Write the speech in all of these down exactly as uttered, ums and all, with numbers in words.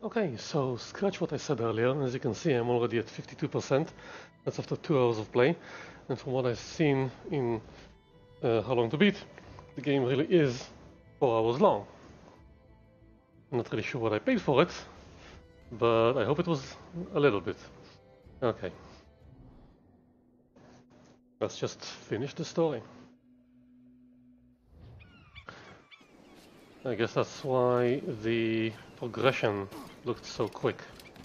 Okay, so scratch what I said earlier. As you can see, I'm already at fifty-two percent. That's after two hours of play. And from what I've seen in uh, How Long to Beat, the game really is four hours long. I'm not really sure what I paid for it, but I hope it was a little bit. Okay. Let's just finish the story. I guess that's why the progression looked so quick.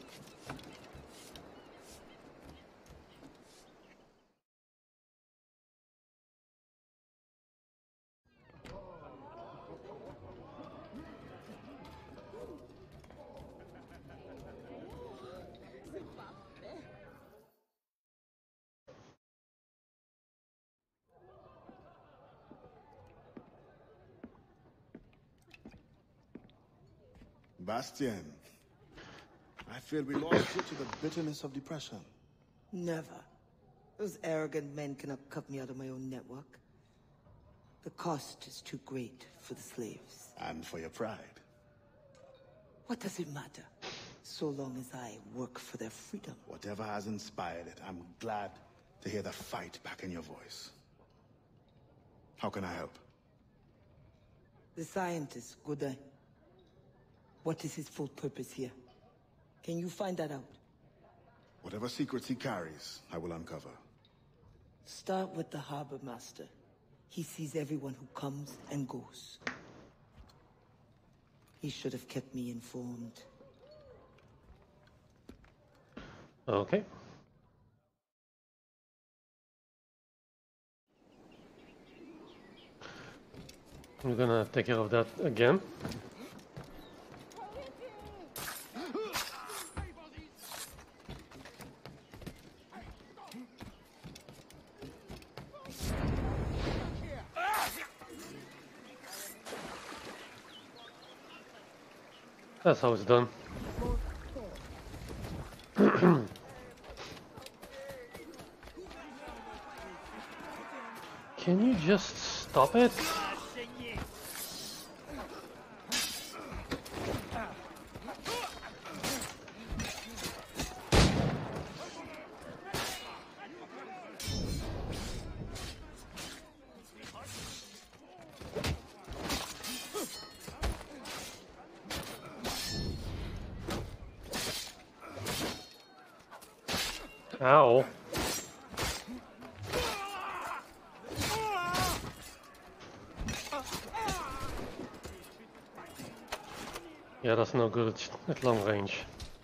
Bastien, I fear we lost you to the bitterness of depression. Never. Those arrogant men cannot cut me out of my own network. The cost is too great for the slaves. And for your pride. What does it matter? So long as I work for their freedom. Whatever has inspired it, I'm glad to hear the fight back in your voice. How can I help? The scientist, Godin. What is his full purpose here? Can you find that out? Whatever secrets he carries, I will uncover. Start with the harbor master. He sees everyone who comes and goes. He should have kept me informed. Okay. I'm gonna take care of that again. That's how it's done. Can you just stop it? Ow. Yeah, that's no good at long range.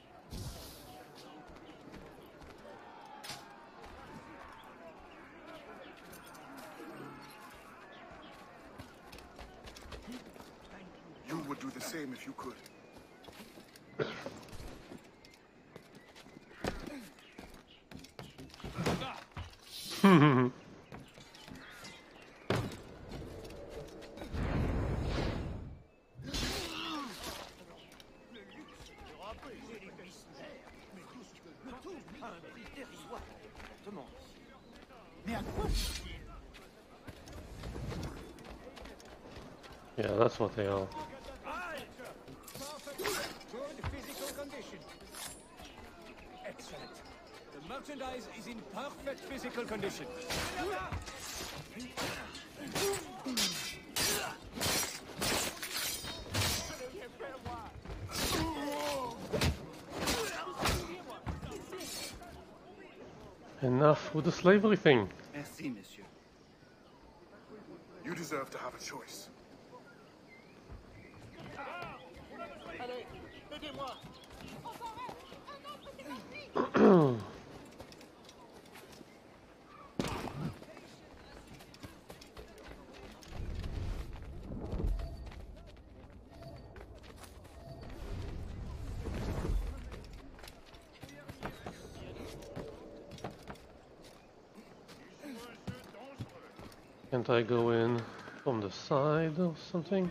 You would do the same if you could. Yeah, that's what they are. Good physical condition. Excellent. The merchandise is in perfect physical condition. Enough with the slavery thing. Merci, monsieur. You deserve to have a choice. Can't I go in from the side or something?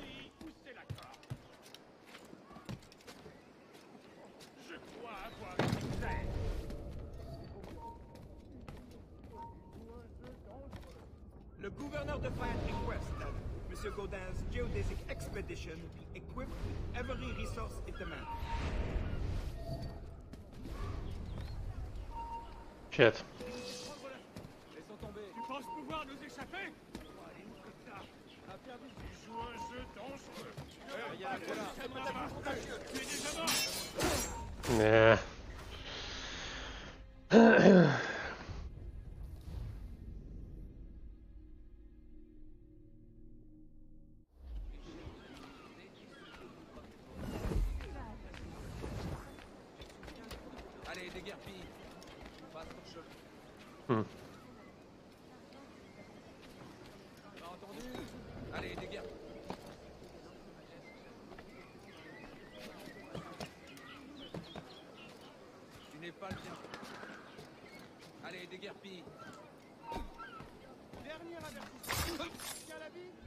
Le gouverneur de Fayette requests that Monsieur Godin's geodesic expedition be equipped with every resource it demands. Shit. Laissons tomber. Tu penses pouvoir nous échapper? Allez-nous comme ça. A perdu. Tu joues un jeu dangereux. Il y a là. Tu es déjà mort. Nah. Allez, déguerpille. Passe ton chemin. Hmm. T'as entendu? Allez, déguerpille. Tu n'es pas le bien. Allez, déguerpille. Dernier avertissement. Tiens la vie.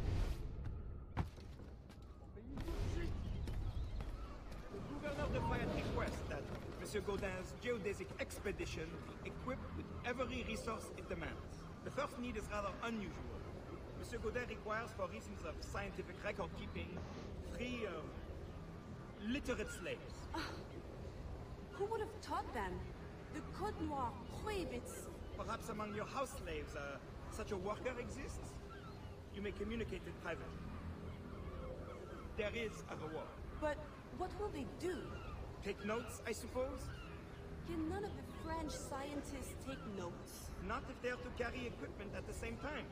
The governor of Fayette requests that Monsieur Gaudin's geodesic expedition be equipped with every resource it demands. The first need is rather unusual. Monsieur Gaudin requires, for reasons of scientific record keeping, three um, literate slaves. Who would have taught them? The Code Noir prohibits. Perhaps among your house slaves, uh, such a worker exists? You may communicate it privately. There is a reward. But what will they do? Take notes, I suppose? Can none of the French scientists take notes? Not if they're to carry equipment at the same time.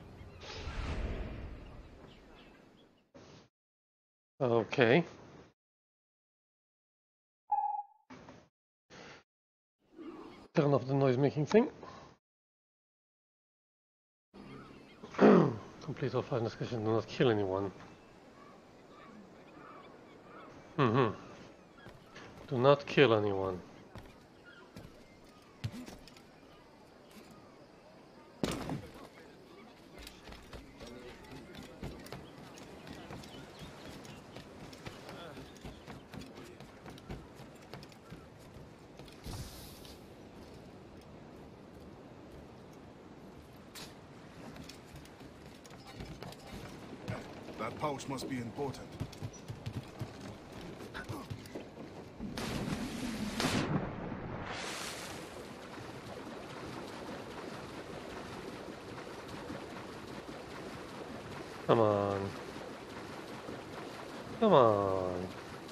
Okay. Turn off the noise-making thing. Complete all file discussion. Do not kill anyone. Mm-hmm. Do not kill anyone. That pouch must be important. Come on. Come on.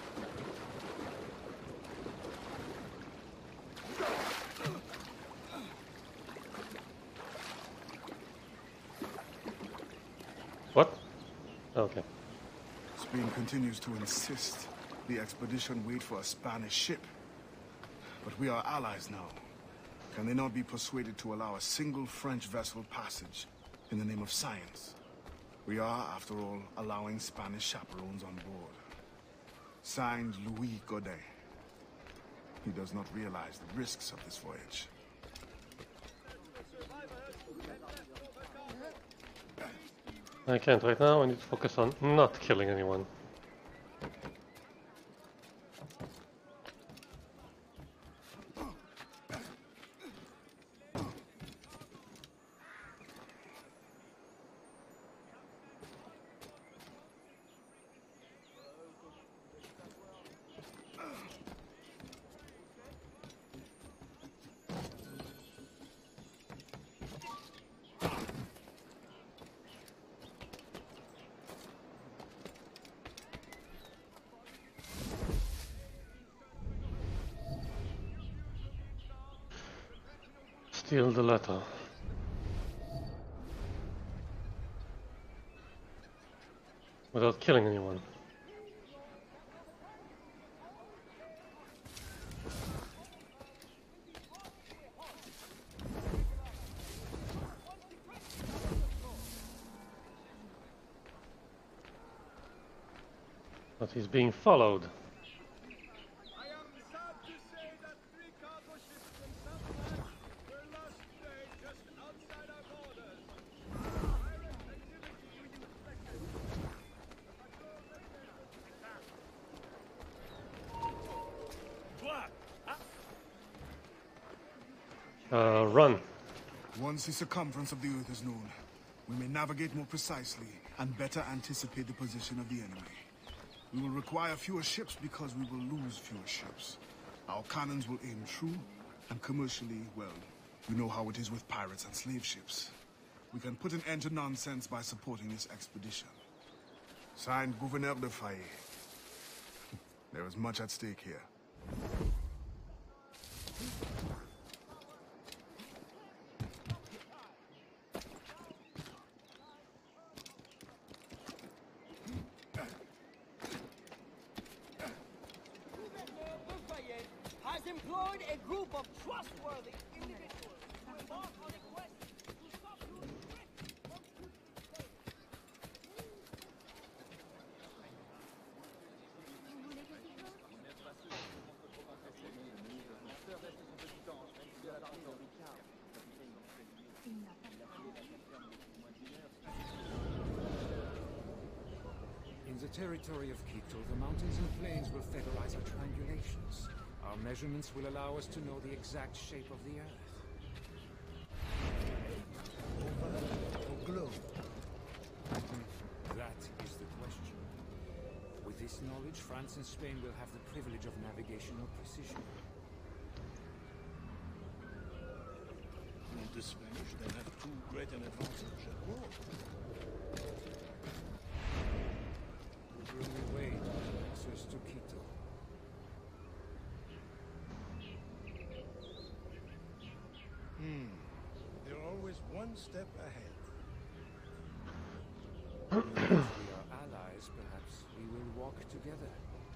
What? Okay. Spain continues to insist the expedition wait for a Spanish ship. But we are allies now. Can they not be persuaded to allow a single French vessel passage in the name of science? We are, after all, allowing Spanish chaperones on board. Signed, Louis Godet. He does not realize the risks of this voyage. I can't right now. I need to focus on not killing anyone. Steal the letter. Without killing anyone. But he's being followed. Uh, run. Once the circumference of the Earth is known, we may navigate more precisely and better anticipate the position of the enemy. We will require fewer ships because we will lose fewer ships. Our cannons will aim true and commercially, well, You know how it is with pirates and slave ships. We can put an end to nonsense by supporting this expedition. Signed, Gouverneur de Faye. There is much at stake here. Has employed a group of trustworthy individuals to embark on a quest to stop you. In the territory of Quito, the mountains and plains will federalize our triangulations. Our measurements will allow us to know the exact shape of the Earth. Or globe? That is the question. With this knowledge, France and Spain will have the privilege of navigational precision. The Spanish then have too great an advantage at war. The only way to gain access to Quito. Hmm. They're always one step ahead. If we are allies, perhaps we will walk together.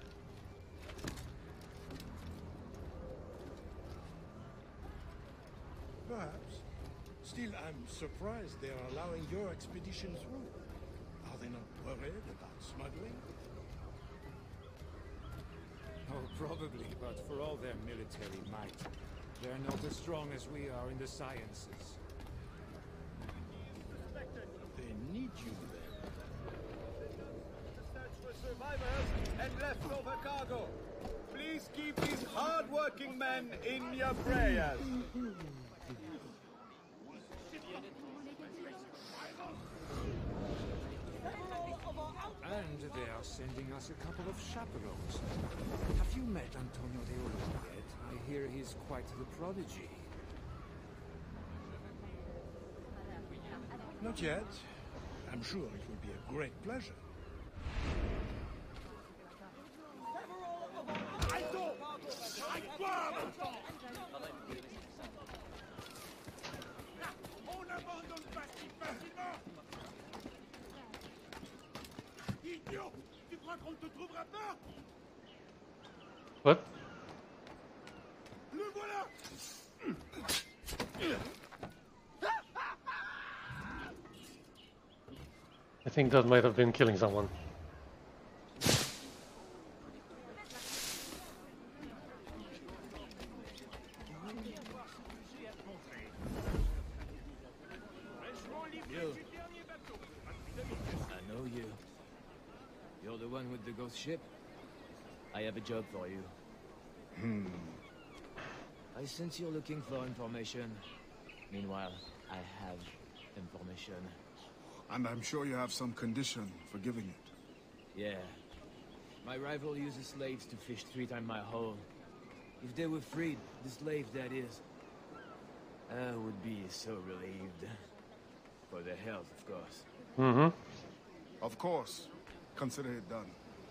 Perhaps. Still, I'm surprised they are allowing your expedition through. Are they not worried about smuggling? Oh, probably, but for all their military might, they're not as strong as we are in the sciences. They need you there. To search for survivors and leftover cargo. Please keep these hard-working men in your prayers. And they are sending us a couple of chaperones. Have you met Antonio de Olo yet? I hear he's quite the prodigy. Not yet. I'm sure it will be a great pleasure. On n'abandonne pas si facilement. Idiot! Tu crois qu'on ne te trouvera pas? What? Le voilà! I think that might have been killing someone. You. I know you. You're the one with the ghost ship? I have a job for you. Hmm. I sense you're looking for information. Meanwhile, I have information. And I'm sure you have some condition for giving it. Yeah. My rival uses slaves to fish three times my haul. If they were freed, the slave that is, I would be so relieved. For their health, of course. Mm-hmm. Of course. Consider it done.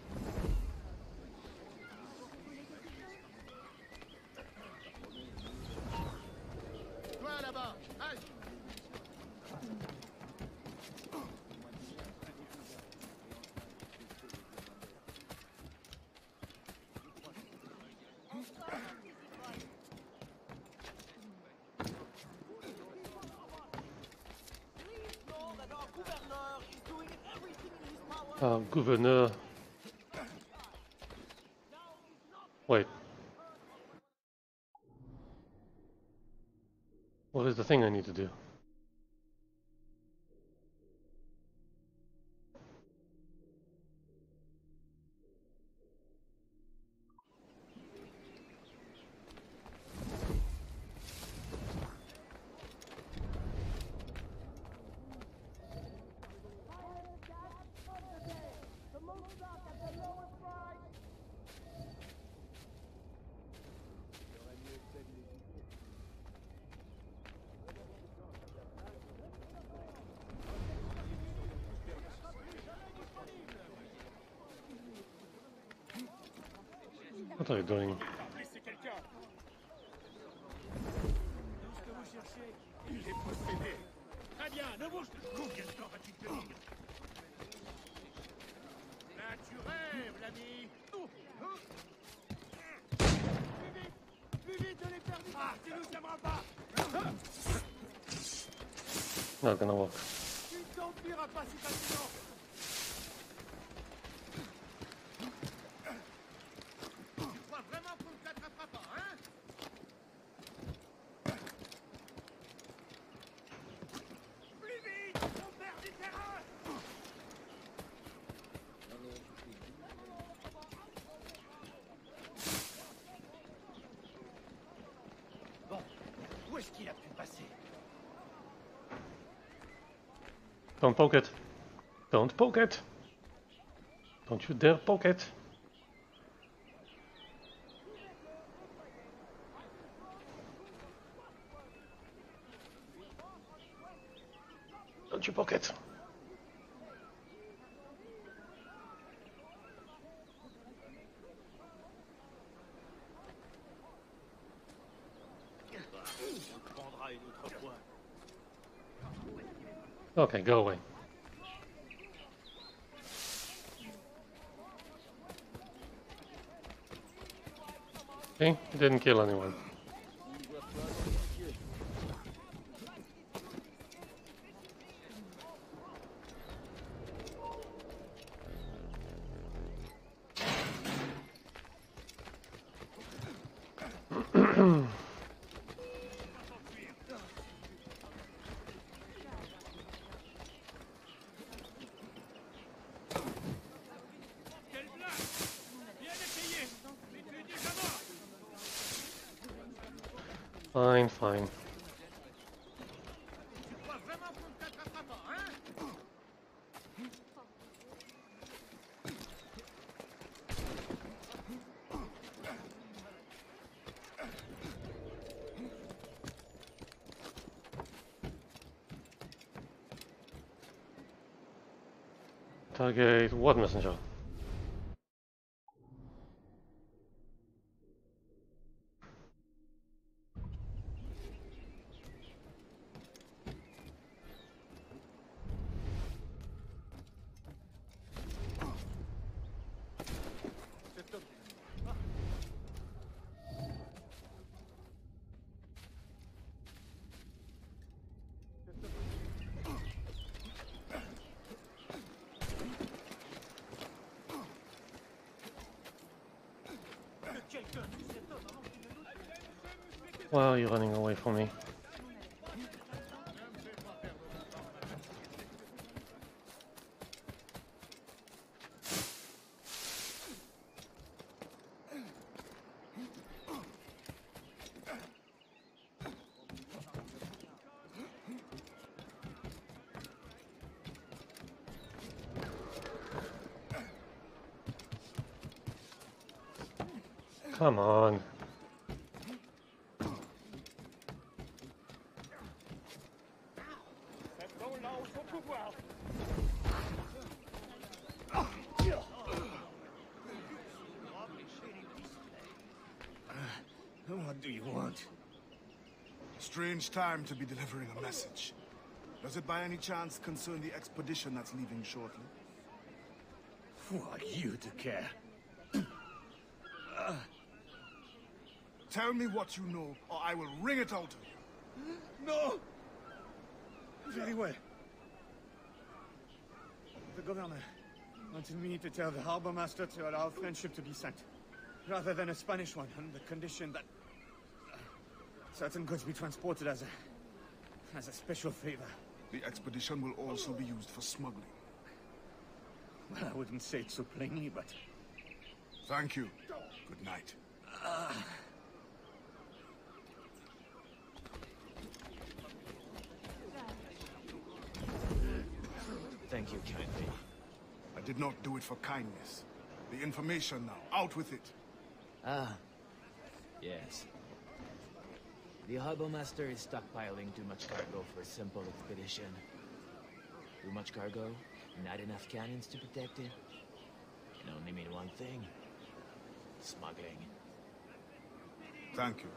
Uh, Gouverneur. Wait. What is the thing I need to do? What are you doing? Not gonna work. Don't poke it. Don't poke it. Don't you dare poke it. Don't you poke it. Okay, go away. Okay, didn't kill anyone. Fine, fine. Target what messenger? Why are you running away from me? Come on. What do you want? Strange time to be delivering a message. Does it by any chance concern the expedition that's leaving shortly? Who are you to care? uh. Tell me what you know, or I will wring it out of you. No! Very well. The governor wanted me to tell the harbor master to allow friendship to be sent, rather than a Spanish one, on the condition that uh, certain goods be transported as a as a special favor. The expedition will also be used for smuggling. Well, I wouldn't say it so plainly, but... Thank you. Good night. Uh... Thank you kindly. I did not do it for kindness. The information now, out with it. Ah, yes. The harbor master is stockpiling too much cargo for a simple expedition. Too much cargo, not enough cannons to protect it. Can only mean one thing. smuggling. Thank you.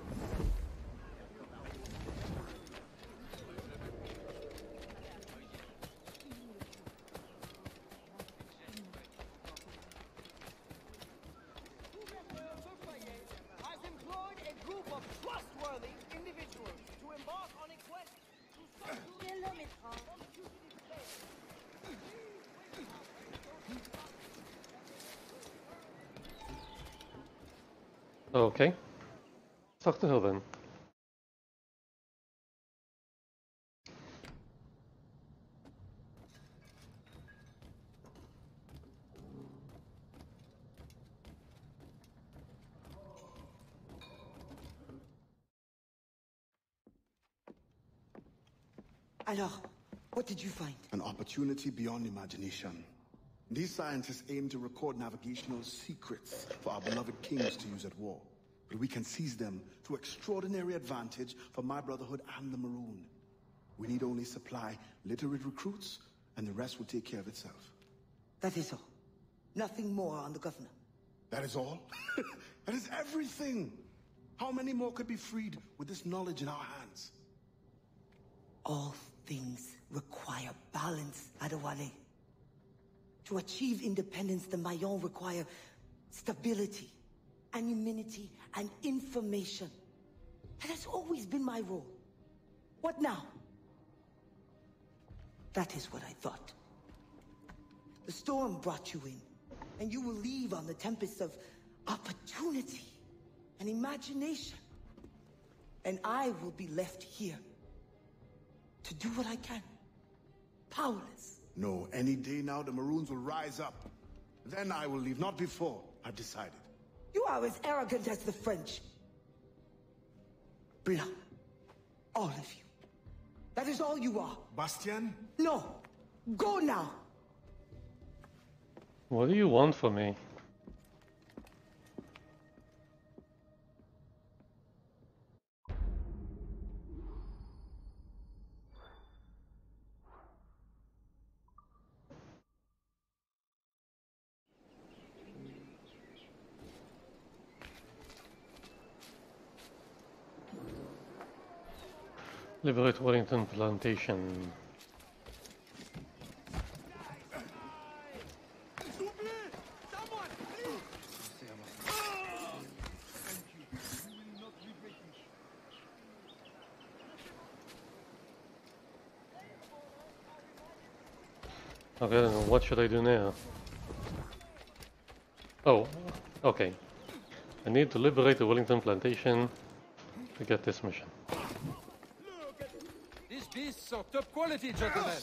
has employed a group of trustworthy individuals to embark on a quest to Okay. Talk to her then. Alors, what did you find? An opportunity beyond imagination. These scientists aim to record navigational secrets for our beloved kings to use at war. But we can seize them to extraordinary advantage for my brotherhood and the Maroon. We need only supply literate recruits, and the rest will take care of itself. That is all. Nothing more on the governor. That is all? That is everything! How many more could be freed with this knowledge in our hands? All things require balance, Adewale. To achieve independence, the Mayon require stability, anonymity, and information. That has always been my role. What now? That is what I thought. The storm brought you in, and you will leave on the tempest of opportunity and imagination. And I will be left here to do what I can. Powerless. No, any day now the Maroons will rise up. Then I will leave, not before. I've decided. You are as arrogant as the French. Blah. All of you. That is all you are. Bastien? No. Go now. What do you want from me? Liberate Wellington Plantation. Okay, then what should I do now? Oh, okay. I need to liberate the Wellington Plantation to get this mission. These beasts are top quality, gentlemen.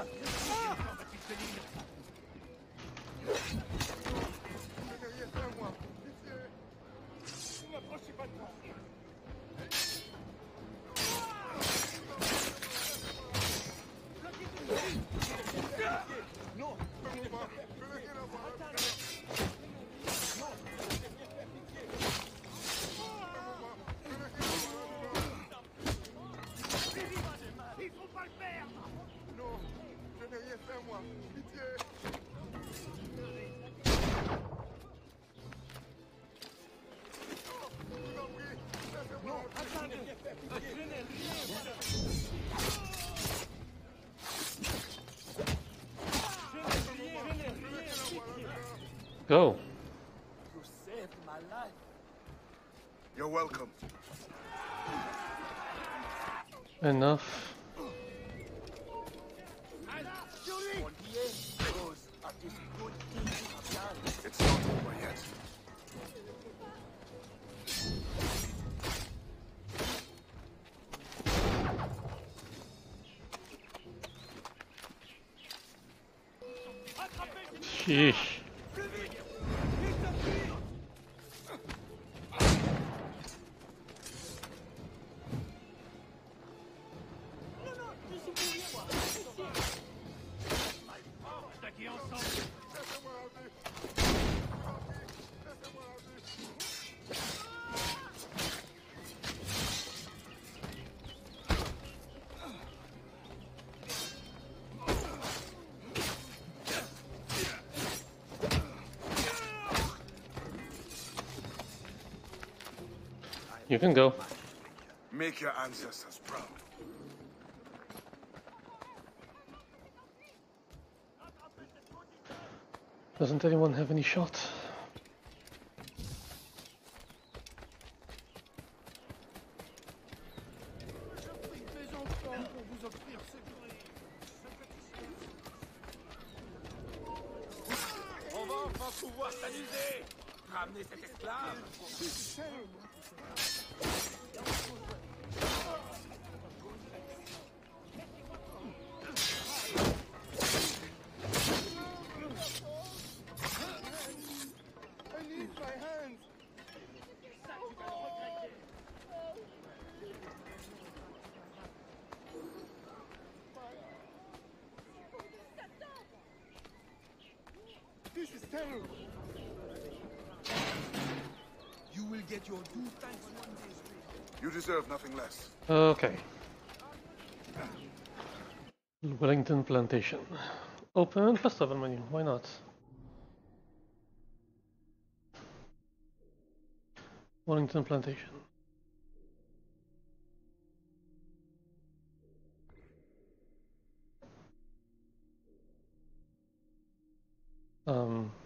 Go. You saved my life. You're welcome. Enough. It's not over yet. Sheesh. You can go. Make your ancestors proud. Doesn't anyone have any shot? On va enfin pouvoir s'amuser. Ramener cet esclave. This is terrible. You will get your due thanks one day, stranger. You deserve nothing less. Okay. Wellington Plantation. Open festival menu, why not? Wellington Plantation. Um,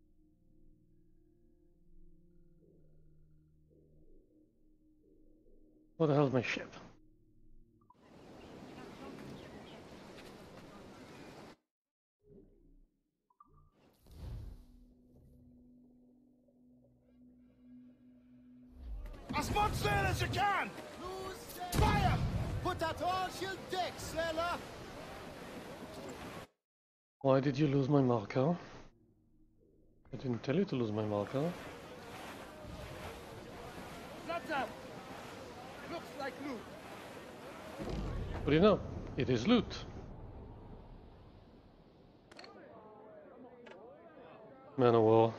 what the hell is my ship? As much sail as you can! Fire! Put that all shield deck, sailor! Why did you lose my marker? I didn't tell you to lose my marker. Flaps up! Looks like loot. What do you know? It is loot. Man of war.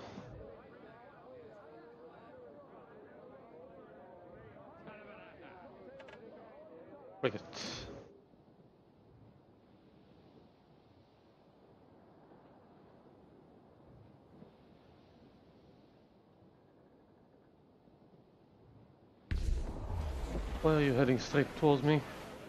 Frigate. Why are you heading straight towards me?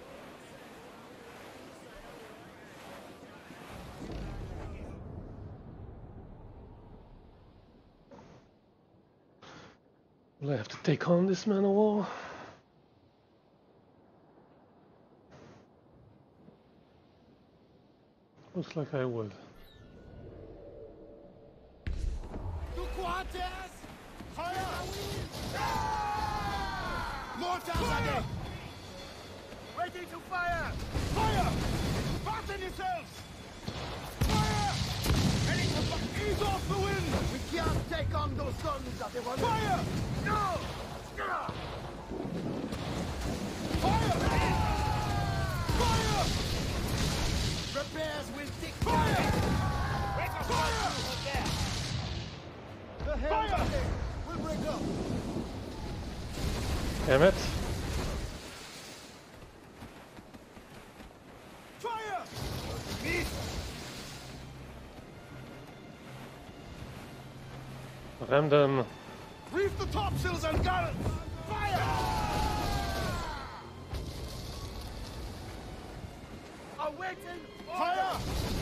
Will I have to take on this man of war? Looks like I would. To quarters! Fire! Mortars again! Ready to fire! Fire! Fasten yourselves! Fire! Ready to fire! Ease off the wind! We can't take on those guns that they want. Fire! No! Fire! Fire! Repairs will take fire! Fire! The hell will break up! Damn it. Fire! Me! Ram them. Reef the topsails and gallants! Fire! Awaiting Fire!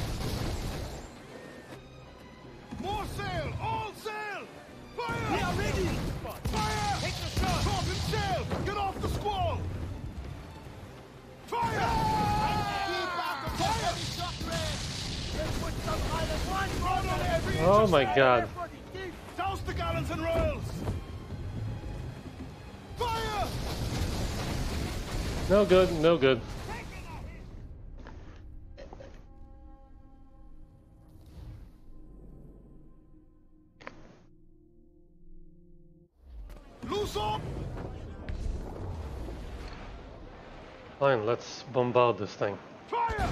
More sail! All sail! Fire! We are ready! Fire! Take the shot! Top and sail! Get off the squall! Fire! Keep out the fire! Shot red! Let's put some island one rod on every Oh inch my of god. sail. Douse the gallants and royals! Fire! No good, no good. Loose up! Fine, let's bombard this thing. Fire!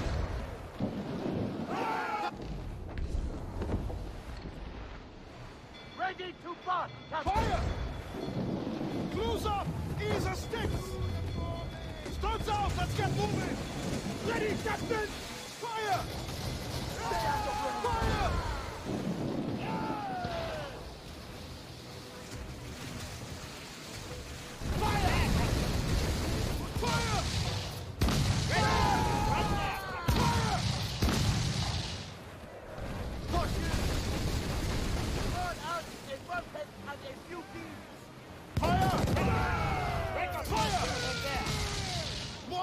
Ready to butt! Fire! Close up! Ease a sticks! Studs out! Let's get moving! Ready, Captain! Fire! Fire! Fire!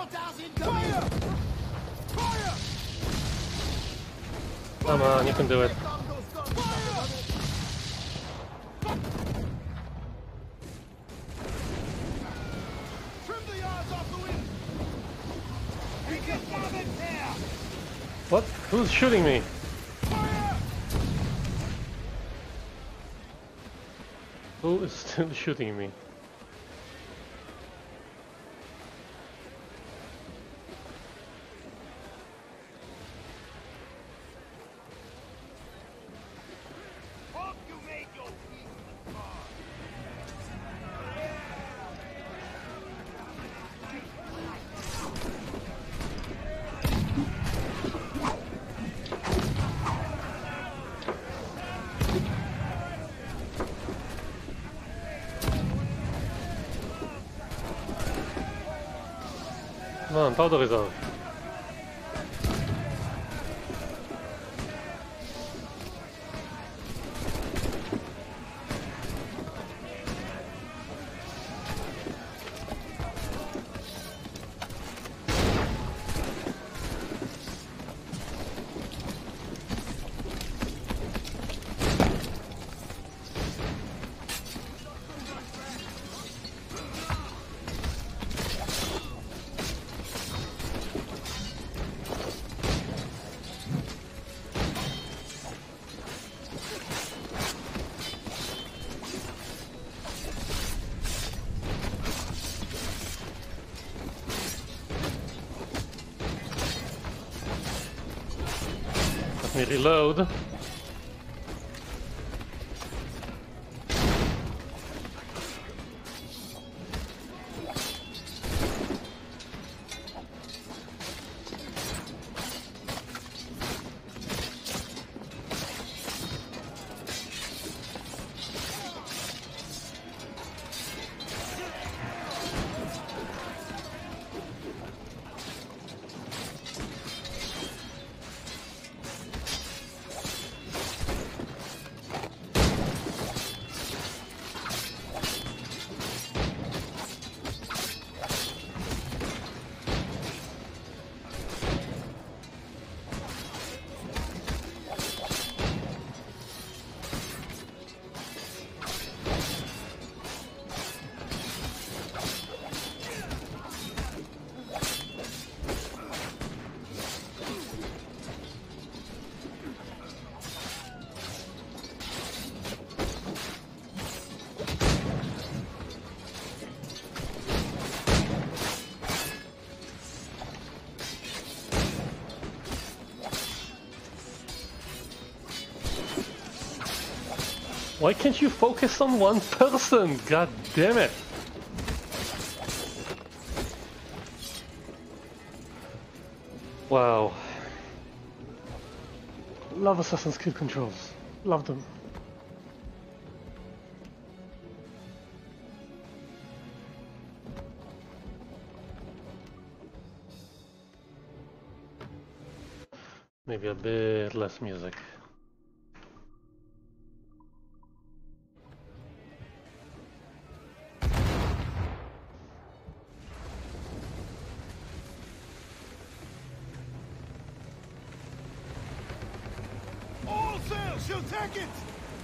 Mortars incoming! Fire! Fire! Come on, you can do it. Take on those guns! Fire! Trim the yards off the wind! We can down in there! What? Who's shooting me? Fire! Who is still shooting me? Hope you made your peace with God. Come on, powder reserve. Let me reload. Why can't you focus on one person? God damn it! Wow. Love Assassin's Creed controls. Love them. Maybe a bit less music. All sails shall take it!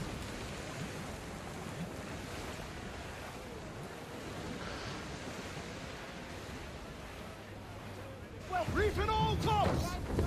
Well, reefing all tops!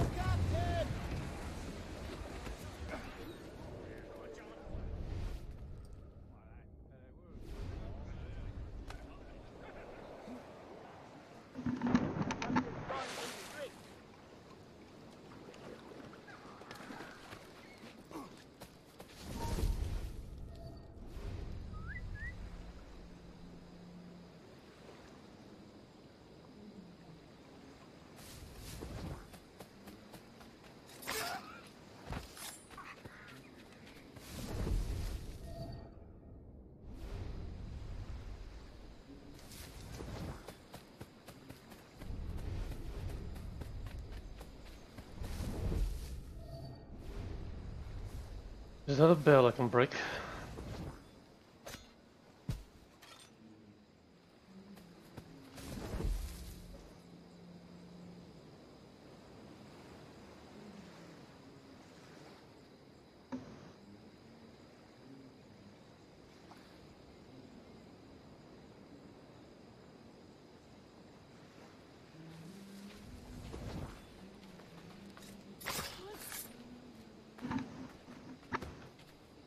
Is that a bell I can break?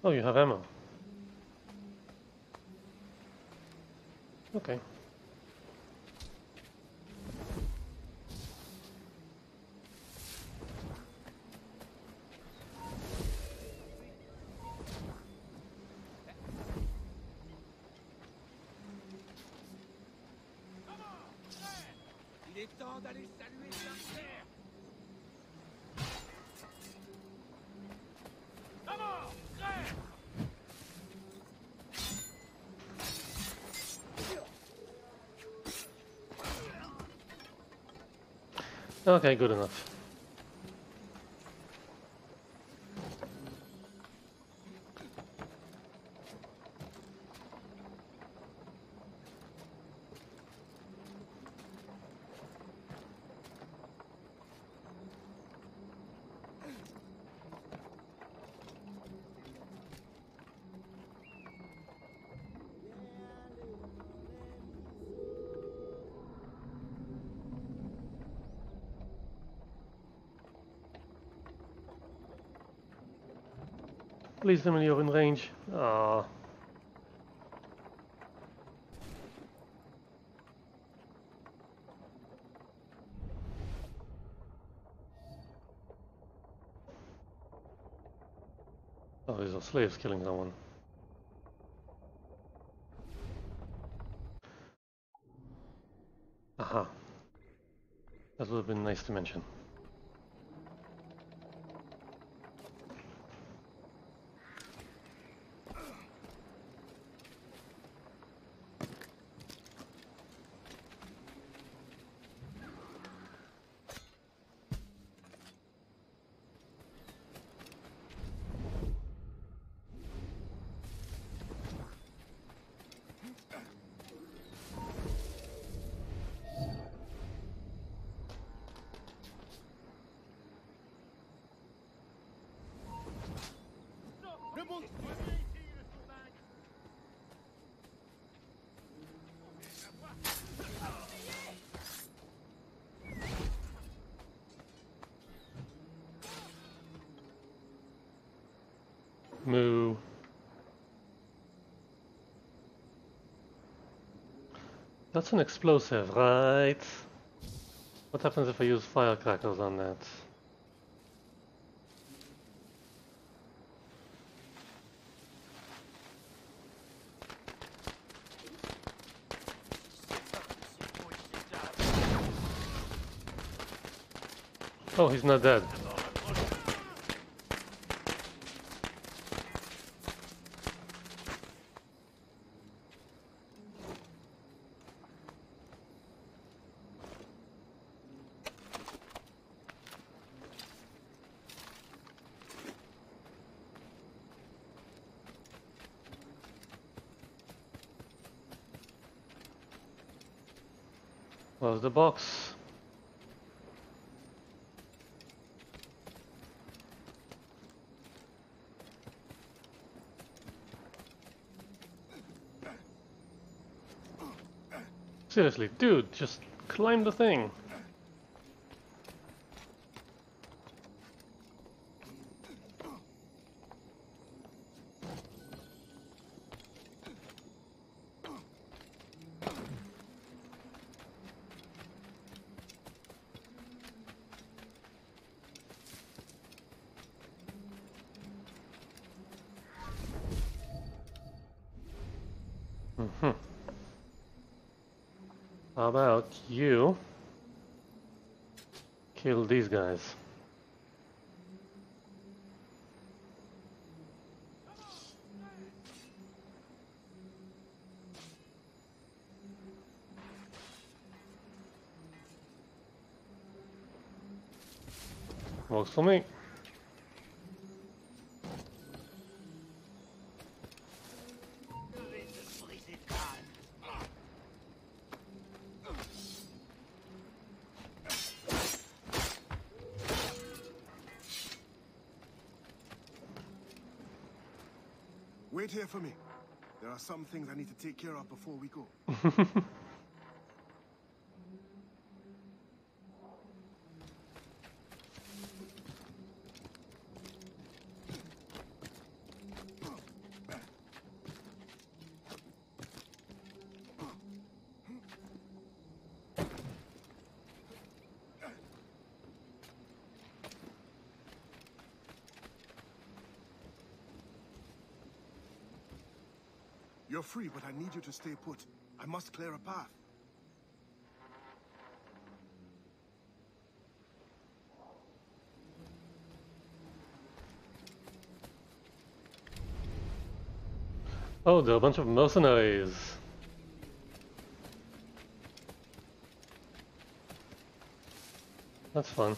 Oh, you have ammo. Okay. Il est temps d'aller saluer Saint-Pierre. À mort, frère. Okay, good enough. Please tell me you're in range. Ah. Oh, these are slaves killing someone. Aha. That would have been nice to mention. Moo. That's an explosive, right? What happens if I use firecrackers on that? Oh, he's not dead. Where's the box? Seriously, dude, just climb the thing. Mm-hmm. How about you kill these guys? Works for me. Wait here for me. There are some things I need to take care of before we go. You're free, but I need you to stay put. I must clear a path. Oh, there are a bunch of mercenaries. That's fun.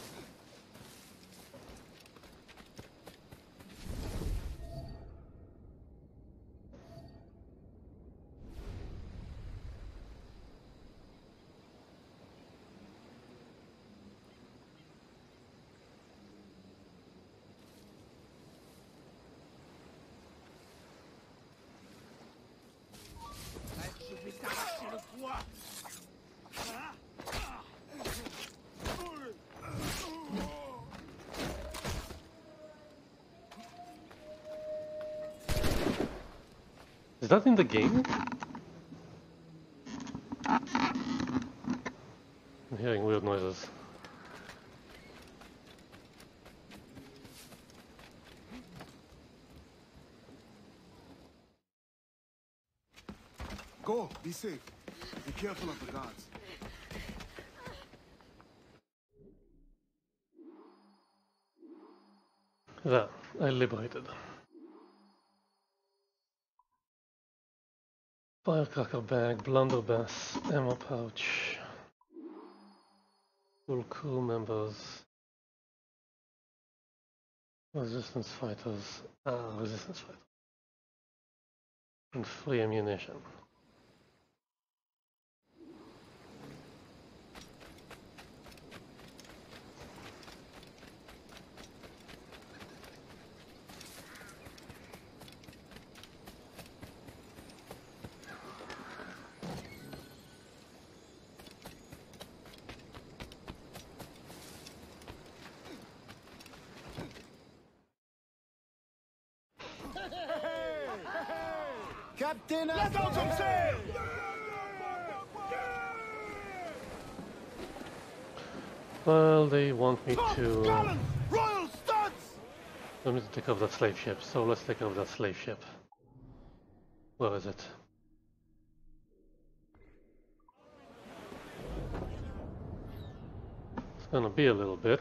Is that in the game? I'm hearing weird noises. Go, be safe. Be careful of the guards. There, I liberated. Firecracker bag, blunderbuss, ammo pouch. Full crew members. Resistance fighters. Ah, resistance fighters. And free ammunition. Captain, let out some sail! Well, they want me to... Gallants! Royal studs! Let me take off that slave ship, so let's take off that slave ship. Where is it? It's gonna be a little bit.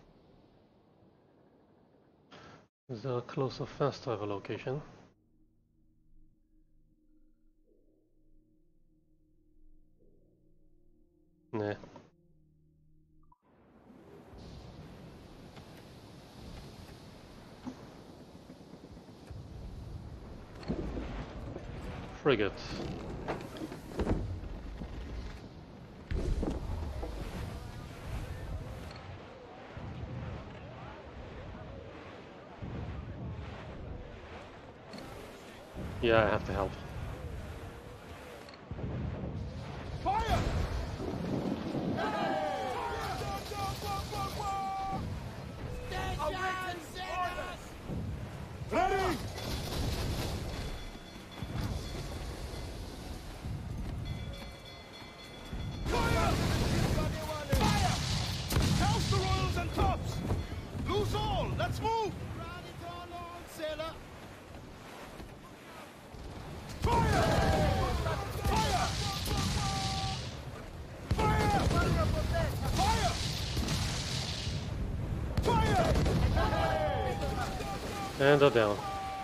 Is there a closer fast travel location? Nah. Frigate. Yeah, I have to help. Fire! Ready! Fire! Fire! Douse the royals and tops! Loose all! Let's move! Run it all on, sailor! Fire! Fire! Fire! Fire! Fire! And they're down.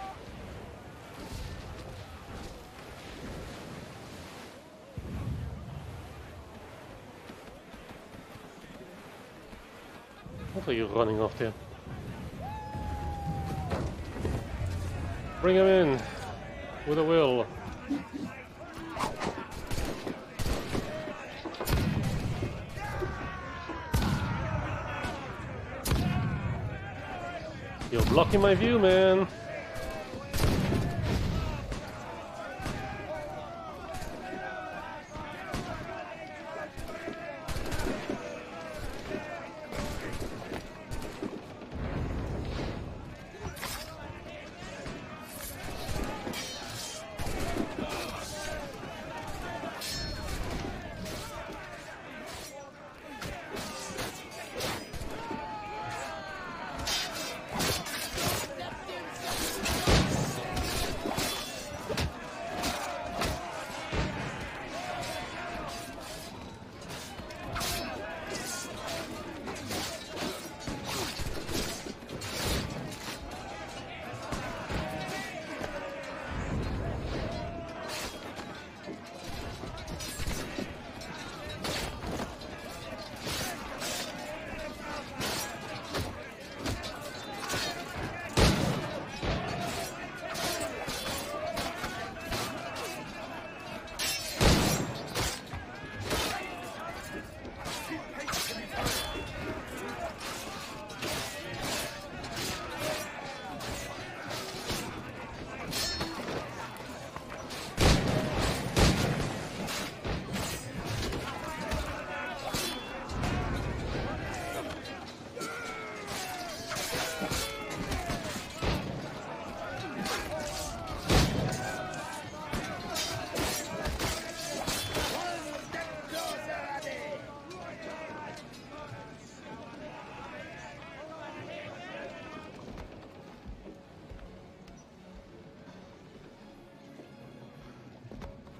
What are you running off there? Bring him in with a will. You're blocking my view, man.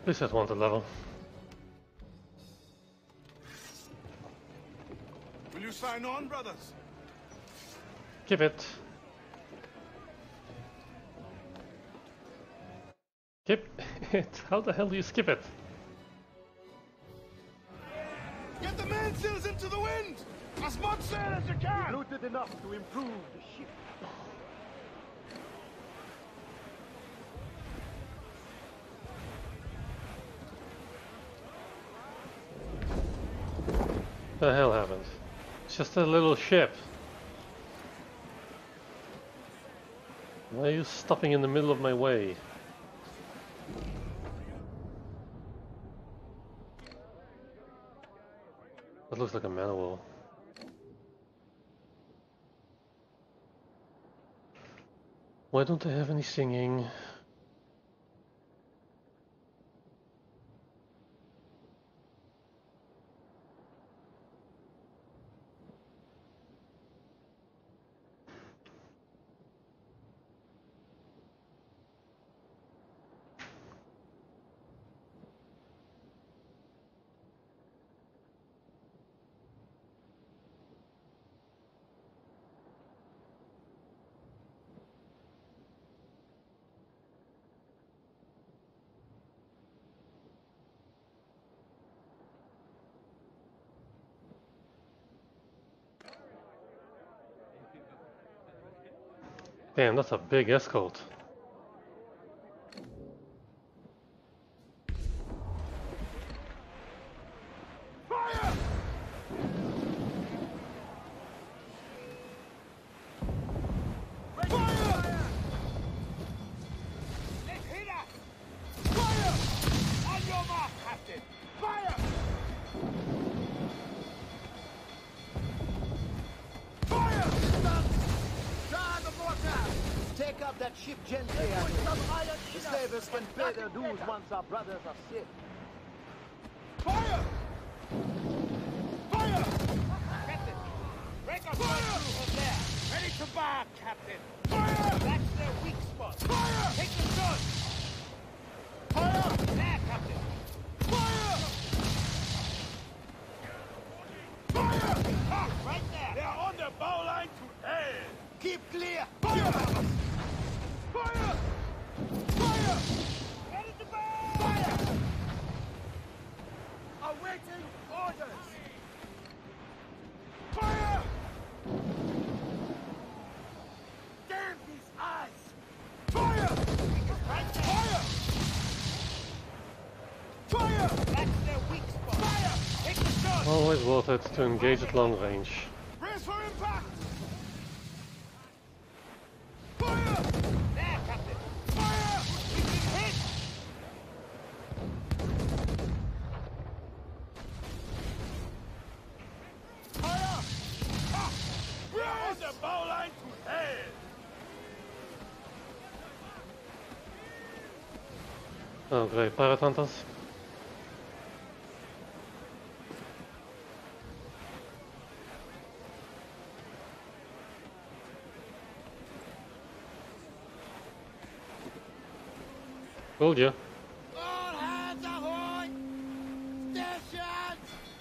Please at wanted level. Will you sign on, brothers? Keep it. Skip it. How the hell do you skip it? Get the mainsails into the wind! As much sail as you can! Looted enough to improve the ship. What the hell happened? It's just a little ship. Why are you stopping in the middle of my way? That looks like a manual. Why don't they have any singing? Damn, that's a big escort. Fire! Fire! Let's hit us! Fire! On your mark, Captain! Fire! Fire! Drag the water! Take up that ship gently, Admiral. The slavers can pay their dues once our brothers are safe. Fire! Fire! Captain! Break up right through from there! Ready to bar, Captain! Fire! That's their weak spot! Fire! Take the gun! Fire! There, Captain! Fire! Fire! Ah, right there! They're on the bow line to air! Keep clear! Fire! Fire! Fire! Ready to burn! Fire! Awaiting orders! Fire! Damn these eyes! Fire! Right there! Fire! Fire! That's their weak spot! Fire! Take the shot! Always worth it to engage at long range. Brace for impact! Fire! There, Captain! Fire! We've been hit! Fire! Ah! We're on the bow line to head! Oh great, pirate hunters. Told you. All hands ahoy! Station!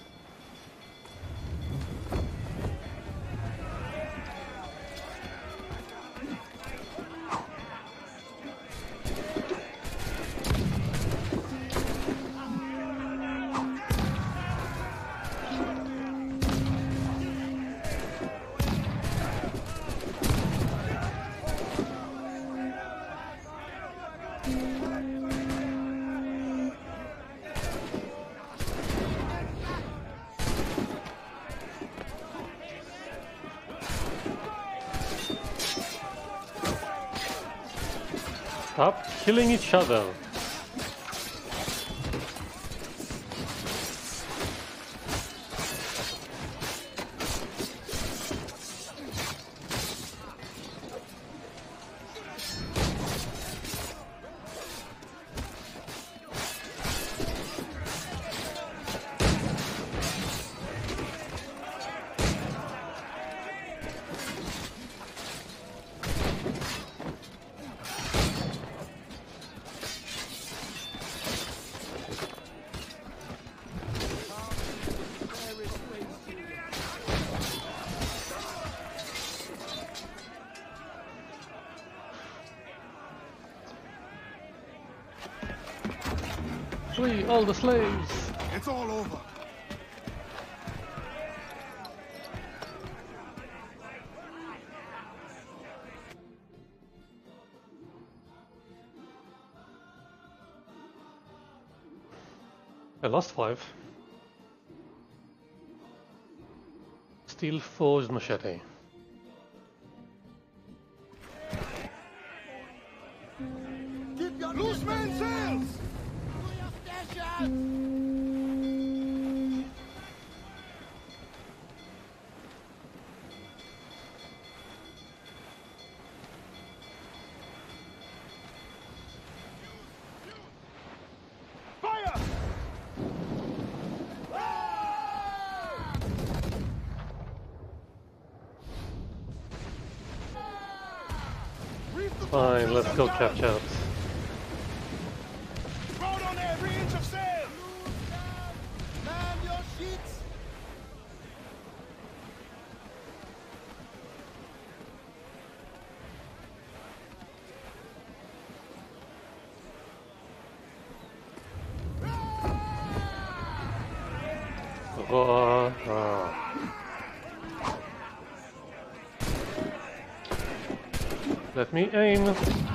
Stop killing each other. Free all the slaves! It's all over. I lost five. Steel forged machete. Keep your loose mainsails! Fire! Fine, let's go catch up. Crowd on every inch of sail! Man your sheets! Oh, oh. Let me aim.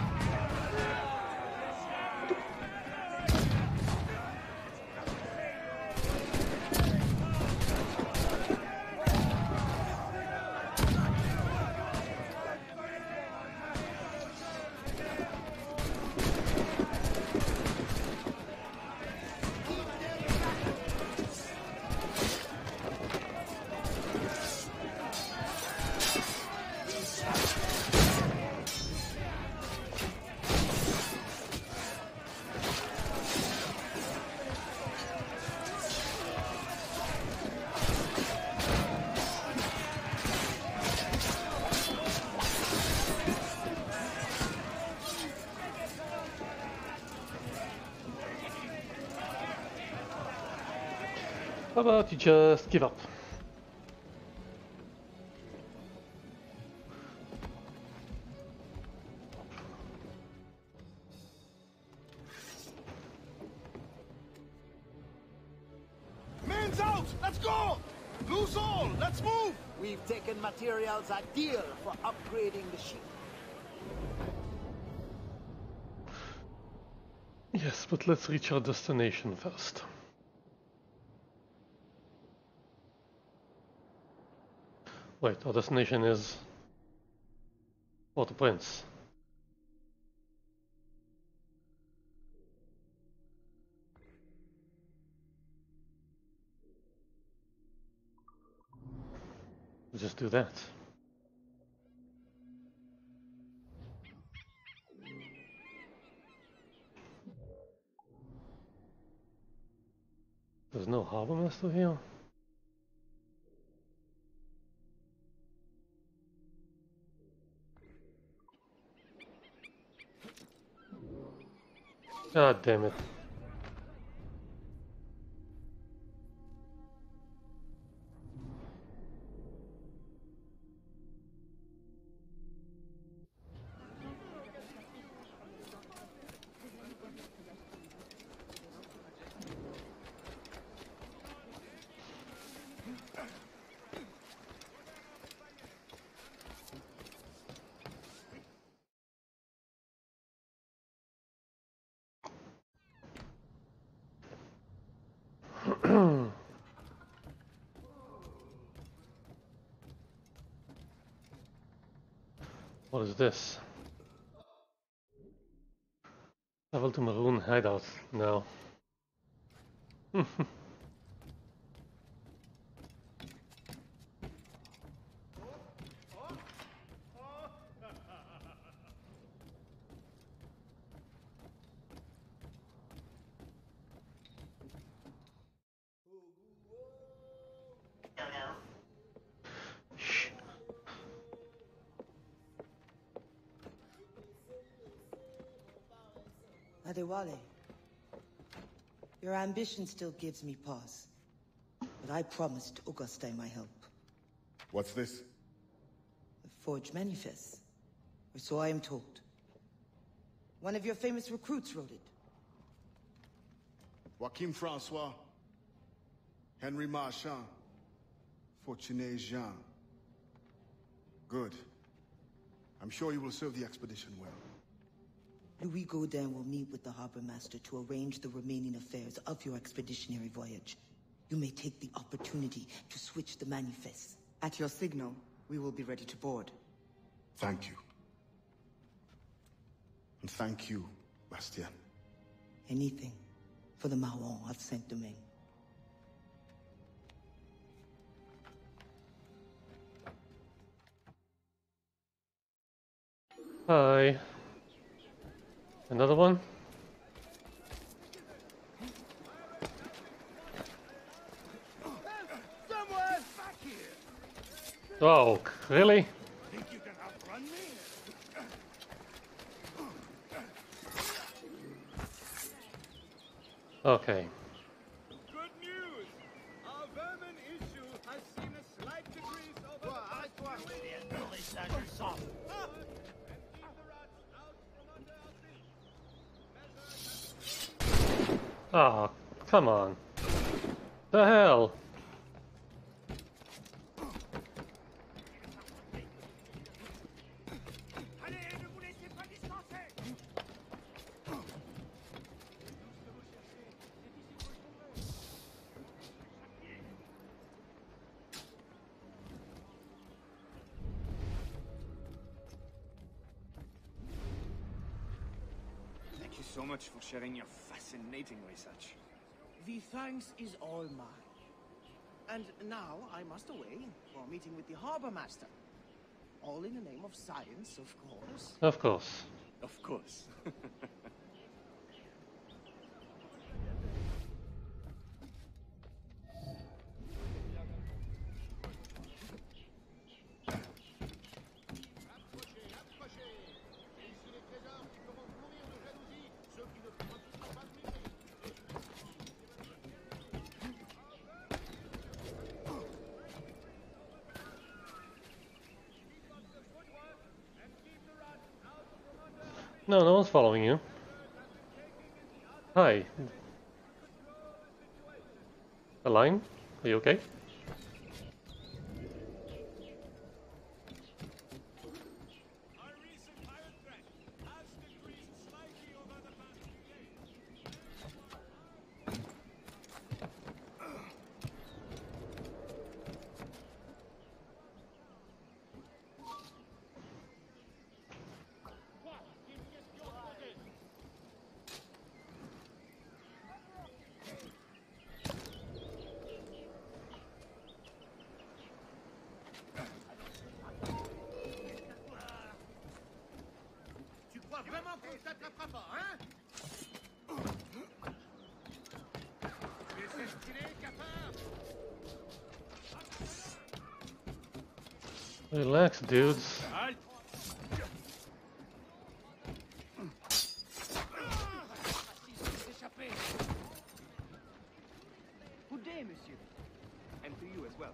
How about you just give up? Men's out! Let's go! Loose all! Let's move! We've taken materials a deal for upgrading the ship. Yes, but let's reach our destination first. Wait, our destination is Port-au-Prince. Just do that. There's no harbor master here. God damn it. What is this? Travel to Maroon Hideout now. Adewale, your ambition still gives me pause. But I promised Auguste my help. What's this? The Forge Manifest. Or so I am told. One of your famous recruits wrote it. Joachim Francois, Henry Marchand, Fortuné Jean. Good. I'm sure you will serve the expedition well. Louis Gaudin will meet with the harbor master to arrange the remaining affairs of your expeditionary voyage. You may take the opportunity to switch the manifests. At your signal, we will be ready to board. Thank you. And thank you, Bastien. Anything for the Marron of Saint-Domingue. Hi. Another one? Oh, really? Think you can outrun me? Okay. Good news! Our vermin issue has seen a slight decrease over the past few weeks. Ah! And keep the rats out from under our feet. Oh, come on. The hell? Thank you so much for sharing your fascinating research. The thanks is all mine. And now I must away for a meeting with the harbor master. All in the name of science, of course. Of course. Of course. No, no one's following you. Hi. Align? Are you okay? Relax, dudes. Good day, monsieur. And to you as well.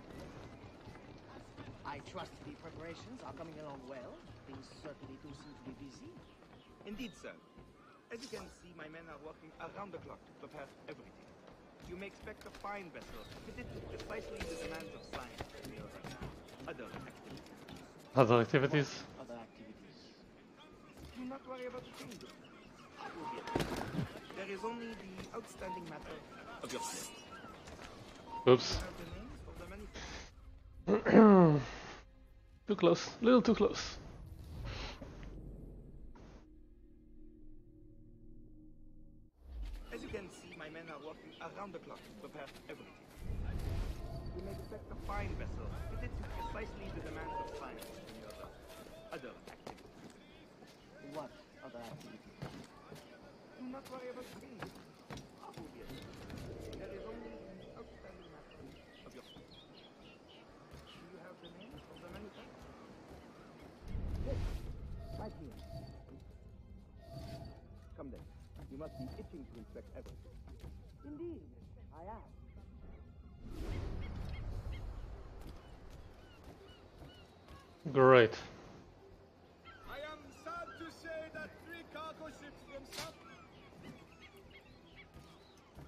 I trust the preparations are coming along well. Things certainly do seem to be busy. Indeed, sir. As you can see, my men are working around the clock to prepare everything. You may expect a fine vessel fitted to precisely the demands of science and the other activities. Other activities? Other activities. Do not worry about the thing. It will be okay. There is only the outstanding matter of your slave. Oops. You have the names of the manifest. Too close. A little too close. As you can see, my men are working around the clock to prepare everything. You may expect a fine vessel fitted to precisely the demands of science and the other, other activities. What other activities? Do not worry about the thing. It will be okay. There is only the outstanding matter of your slave. Do you have the names of the manifest? Yes, right here. Come then. You must be itching to inspect everything. Indeed, I am. Great. I am sad to say that three cargo ships from South...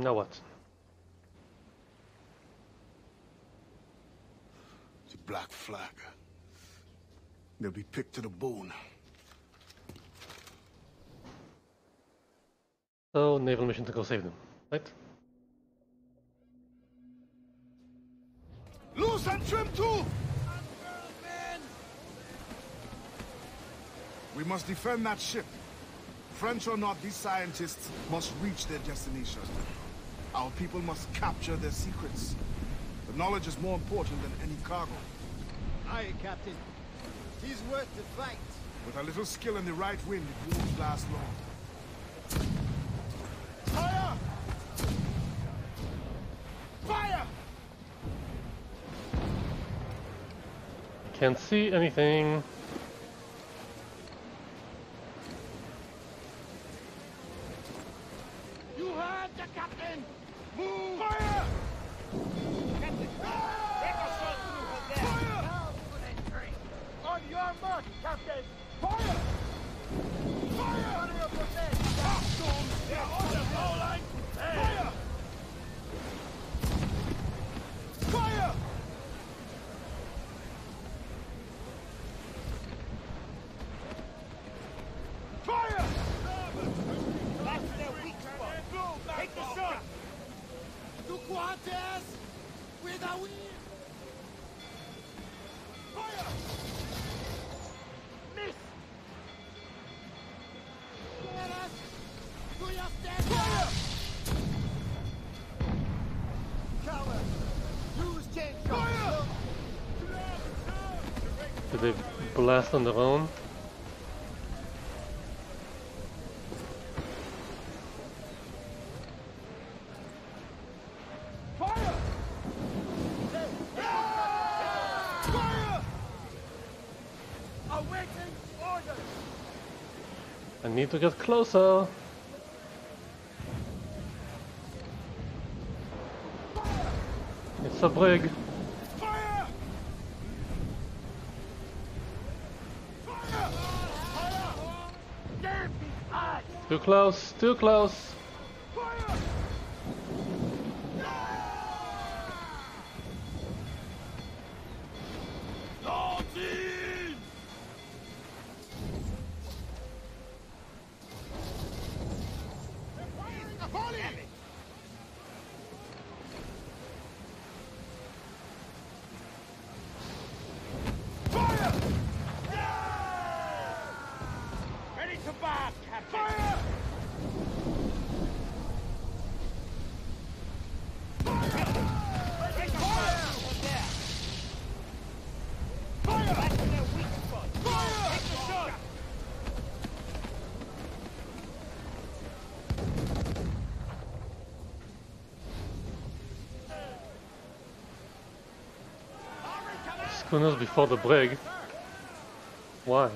Now what? The Black Flag. They'll be picked to the bone. So, naval mission to go save them, right? Loose and trim too! We must defend that ship. French or not, these scientists must reach their destination. Our people must capture their secrets. The knowledge is more important than any cargo. Aye, Captain. Tis worth the fight. With a little skill in the right wind, it won't last long. Fire! Fire! Can't see anything. You heard the captain! Move! Fire! Captain! Take us all through her there! Fire! Now for entry! On your mark, Captain! Fire! Fire! Order of your men! Storm! They're on the bow line! Fire! Fire! Fire! That's their weak spot! Take the shot! To quarters! With a wheel! Fire! Miss! Let us! To your stand! Fire! Coward! Use chain shot! Fire! Did they blast on their own? Fire! Fire! Awaiting orders! I need to get closer. It's a brig. Fire! Fire! Fire! Damn these eyes! Too close, too close. Fire! Naughty! They're firing a volley! Fire! Ready to bomb, Captain! Fire! Fire! Take the fire! There! Fire! That's their weak spot! Fire! Take the shot! Schooners before the brig. Why?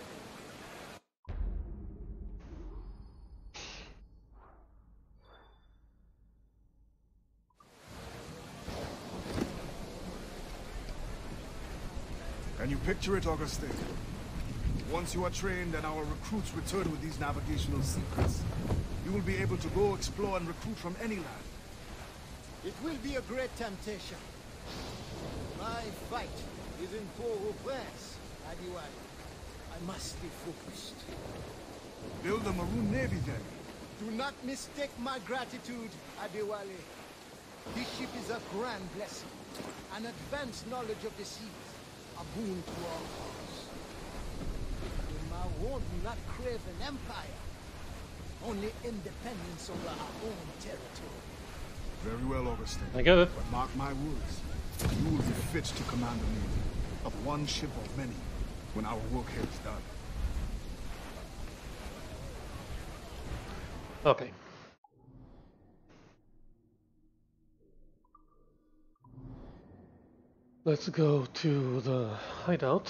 Can you picture it, Augustine? Once you are trained and our recruits return with these navigational secrets, you will be able to go explore and recruit from any land. It will be a great temptation. My fight is in Port-au-Prince, Adiwali. I must stay focused. Build a Maroon Navy then. Do not mistake my gratitude, Adewale. This ship is a grand blessing. An advanced knowledge of the seas, a boon to our cause. We Mawon do not crave an empire, only independence over our own territory. Very well, Augustine. I get it. But mark my words, you will be fit to command a navy of one ship of many when our work here is done. Okay. Let's go to the hideout.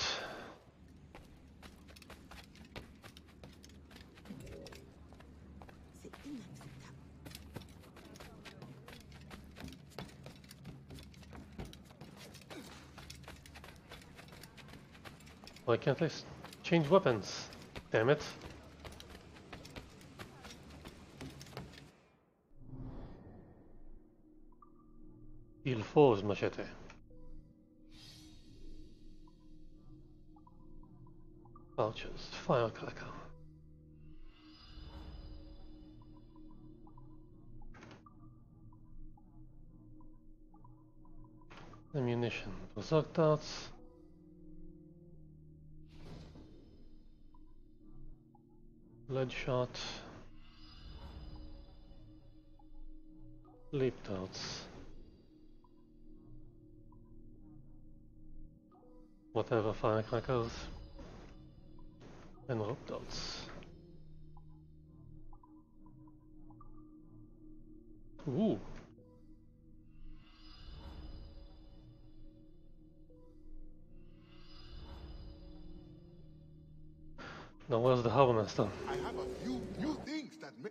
Why can't I s- change weapons? Damn it. Il faut machete. Pouches, firecracker. Ammunition, berserk darts. Lead shot. Leap darts. Whatever firecrackers. And rope darts. Ooh. Now where's the harbor master? I have a few new things that make...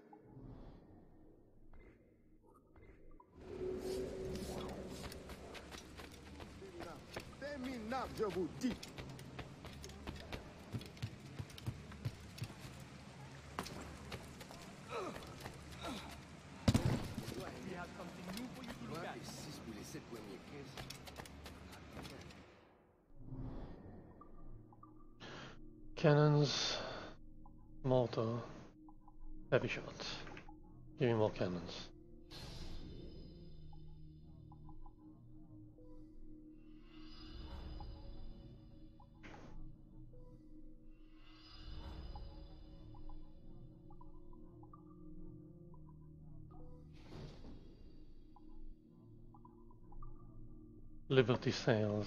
Cannons, mortar, heavy shot. Give me more cannons. Liberty sails.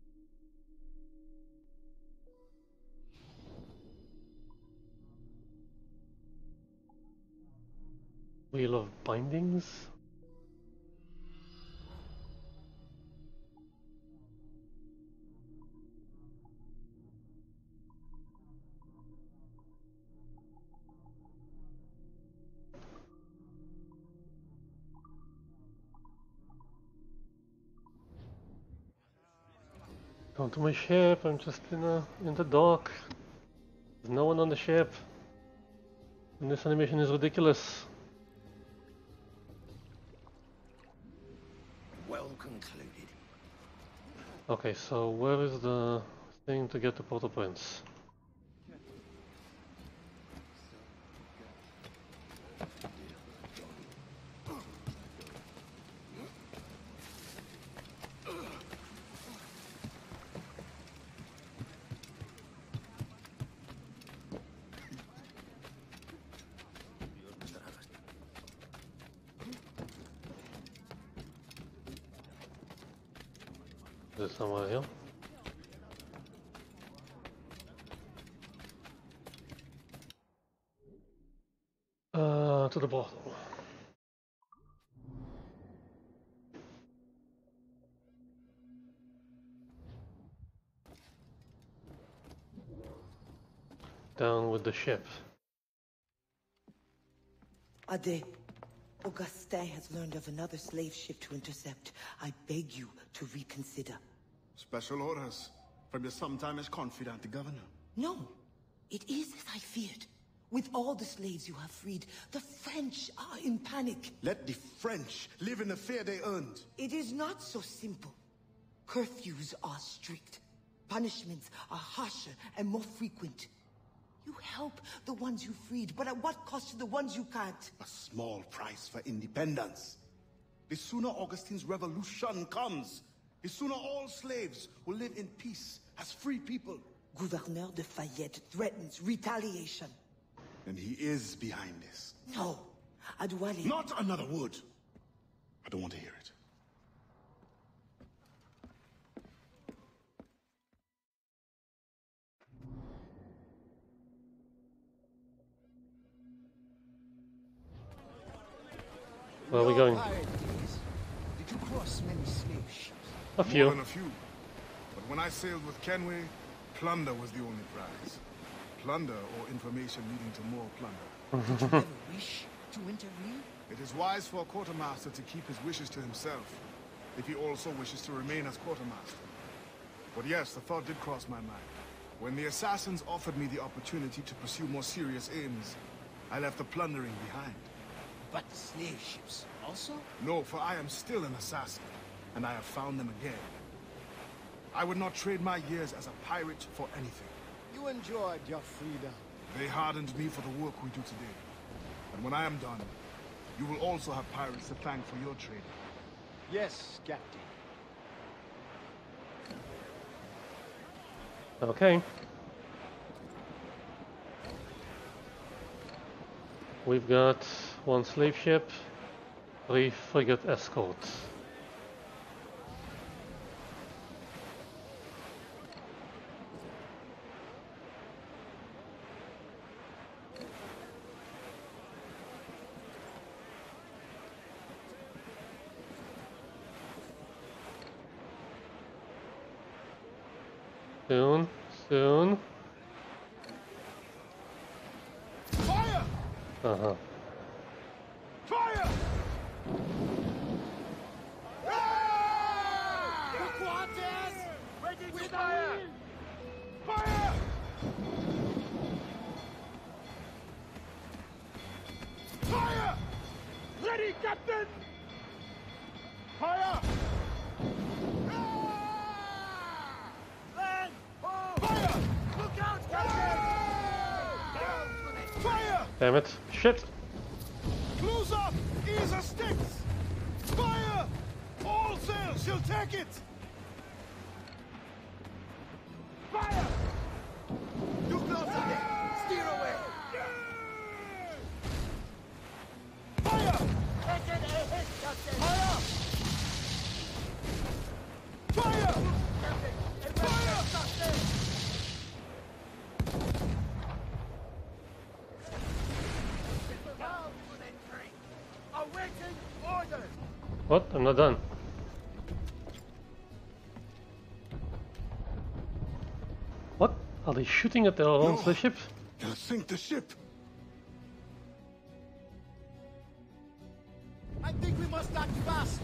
Wheel of bindings. Come to my ship, I'm just in a in the dock. There's no one on the ship. And this animation is ridiculous. Well concluded. Okay, so where is the thing to get to Port-au-Prince? Is it somewhere here? Uh, to the bottom. Down with the ship. Ade, Augustin has learned of another slave ship to intercept. I beg you to reconsider. Special orders from your sometimes confidant, the governor. No, it is as I feared. With all the slaves you have freed, the French are in panic. Let the French live in the fear they earned. It is not so simple. Curfews are strict. Punishments are harsher and more frequent. You help the ones you freed, but at what cost to the ones you can't? A small price for independence. The sooner Augustine's revolution comes, the sooner all slaves will live in peace as free people. Gouverneur de Fayette threatens retaliation. And he is behind this. No, Adouale. Not another word. I don't want to hear it. Where are we going? Did you cross many slave ships? A few. More than a few. But when I sailed with Kenway, plunder was the only prize. Plunder or information leading to more plunder. Did you never wish to intervene? It is wise for a quartermaster to keep his wishes to himself, if he also wishes to remain as quartermaster. But yes, the thought did cross my mind. When the assassins offered me the opportunity to pursue more serious aims, I left the plundering behind. But the slave ships also? No, for I am still an assassin. and I have found them again. I would not trade my years as a pirate for anything. You enjoyed your freedom. They hardened me for the work we do today. And when I am done, you will also have pirates to thank for your trading. Yes, Captain. Okay. We've got one slave ship, three frigate escorts. Soon, soon. Fire! Uh-huh. Fire! Ready to fire! Fire! Fire! Ready, Captain! Fire! Land! Ho! Fire! Look out, Captain! Down with it! Fire! Damn it. Shit. Close up! Ease a sticks! Fire! All sails shall take it! Fire! Too close again. Steer away. Fire! Taking a hit, Captain! Fire! Fire! Captain! A Fire! rescue success! Down with it, train! Awaiting orders! What? I'm not done. What? Are they shooting at their own No. slave ship? They'll sink the ship. I think we must act fast.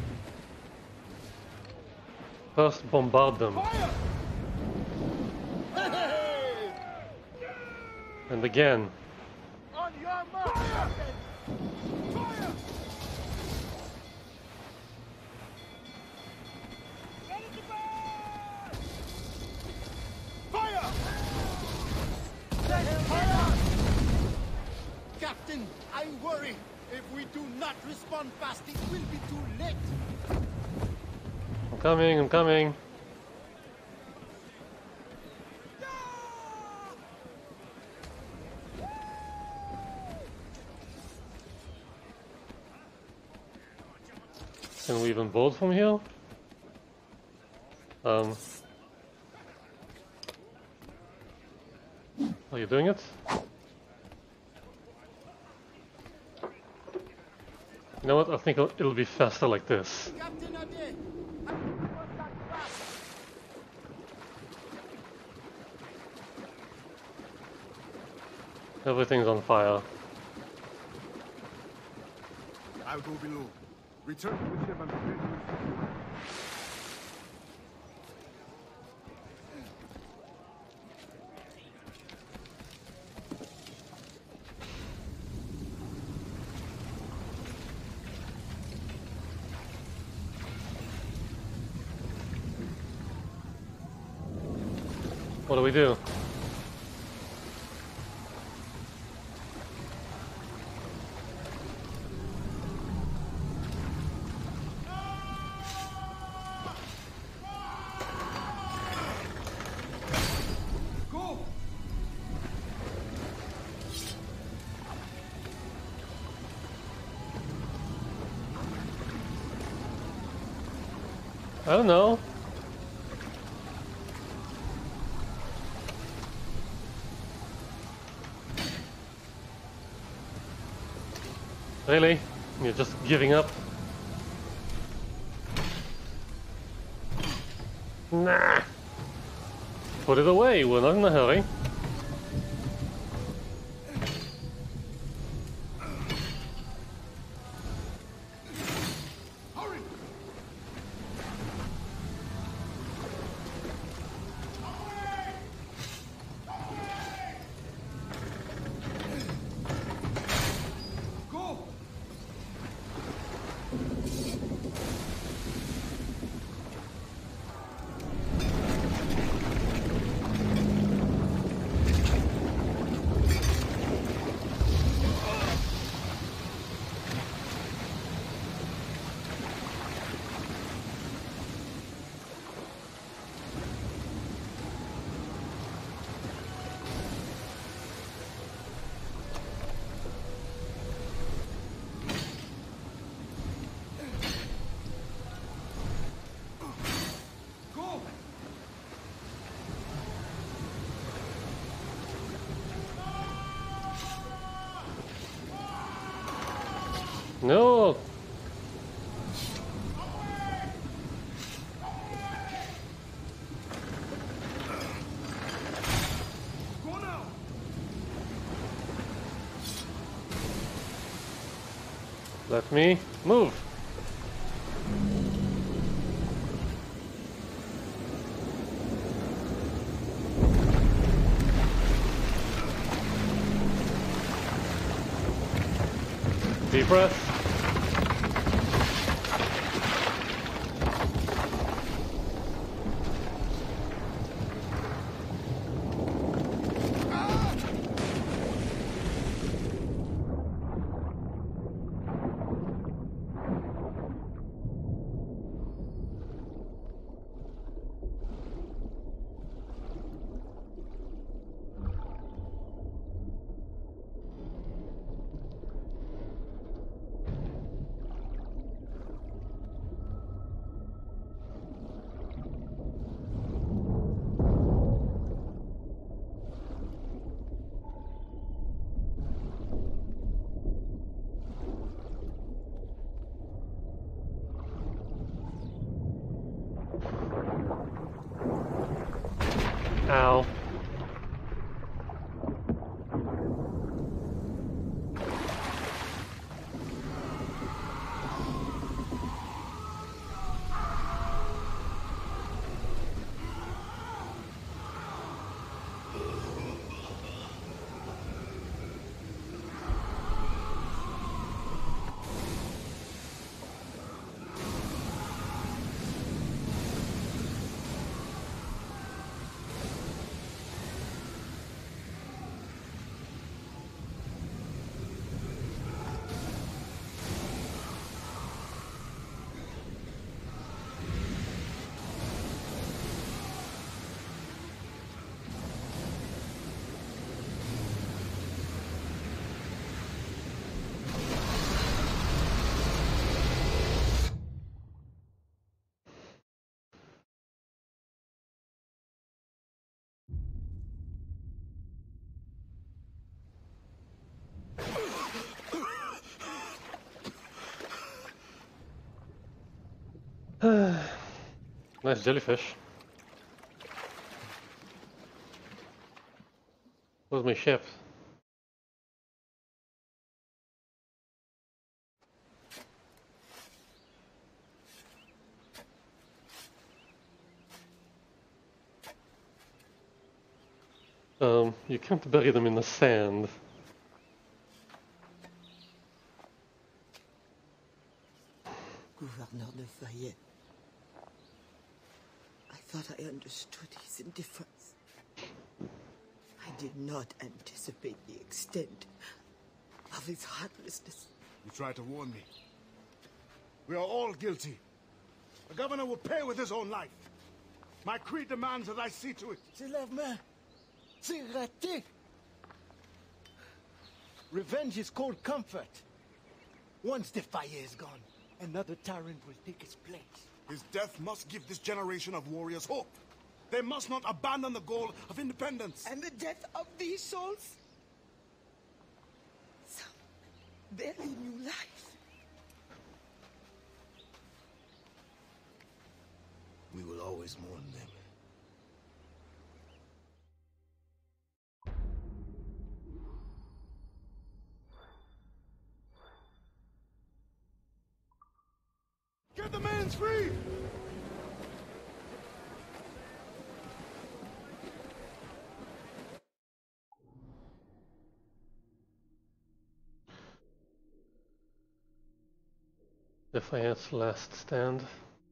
First bombard them. Fire! And again. On your mark, Captain! Fire! Ready to burn! Fire! Fire! Captain, I worry. If we do not respond fast, it will be too late. I'm coming, I'm coming. Can we even board from here? Um. Are you doing it? You know what? I think it'll, it'll be faster like this. Captain Ade, Everything's on fire. I'll go below. Return to the ship and prepare to receive. What do we do? I don't know. Really? You're just giving up? Nah. Put it away, we're not in a hurry. No! Let me move. Deep breath. Ow. Nice jellyfish. Where's my ship? Um, you can't bury them in the sand. Gouverneur de Fayette. I thought I understood his indifference. I did not anticipate the extent of his heartlessness. You tried to warn me. We are all guilty. The governor will pay with his own life. My creed demands that I see to it. C'est l'Armée. C'est raté. Revenge is cold comfort. Once the fire is gone, another tyrant will take its place. His death must give this generation of warriors hope. They must not abandon the goal of independence. And the death of these souls? Some barely knew life. We will always mourn them. Get the man's free! Defiant's last stand.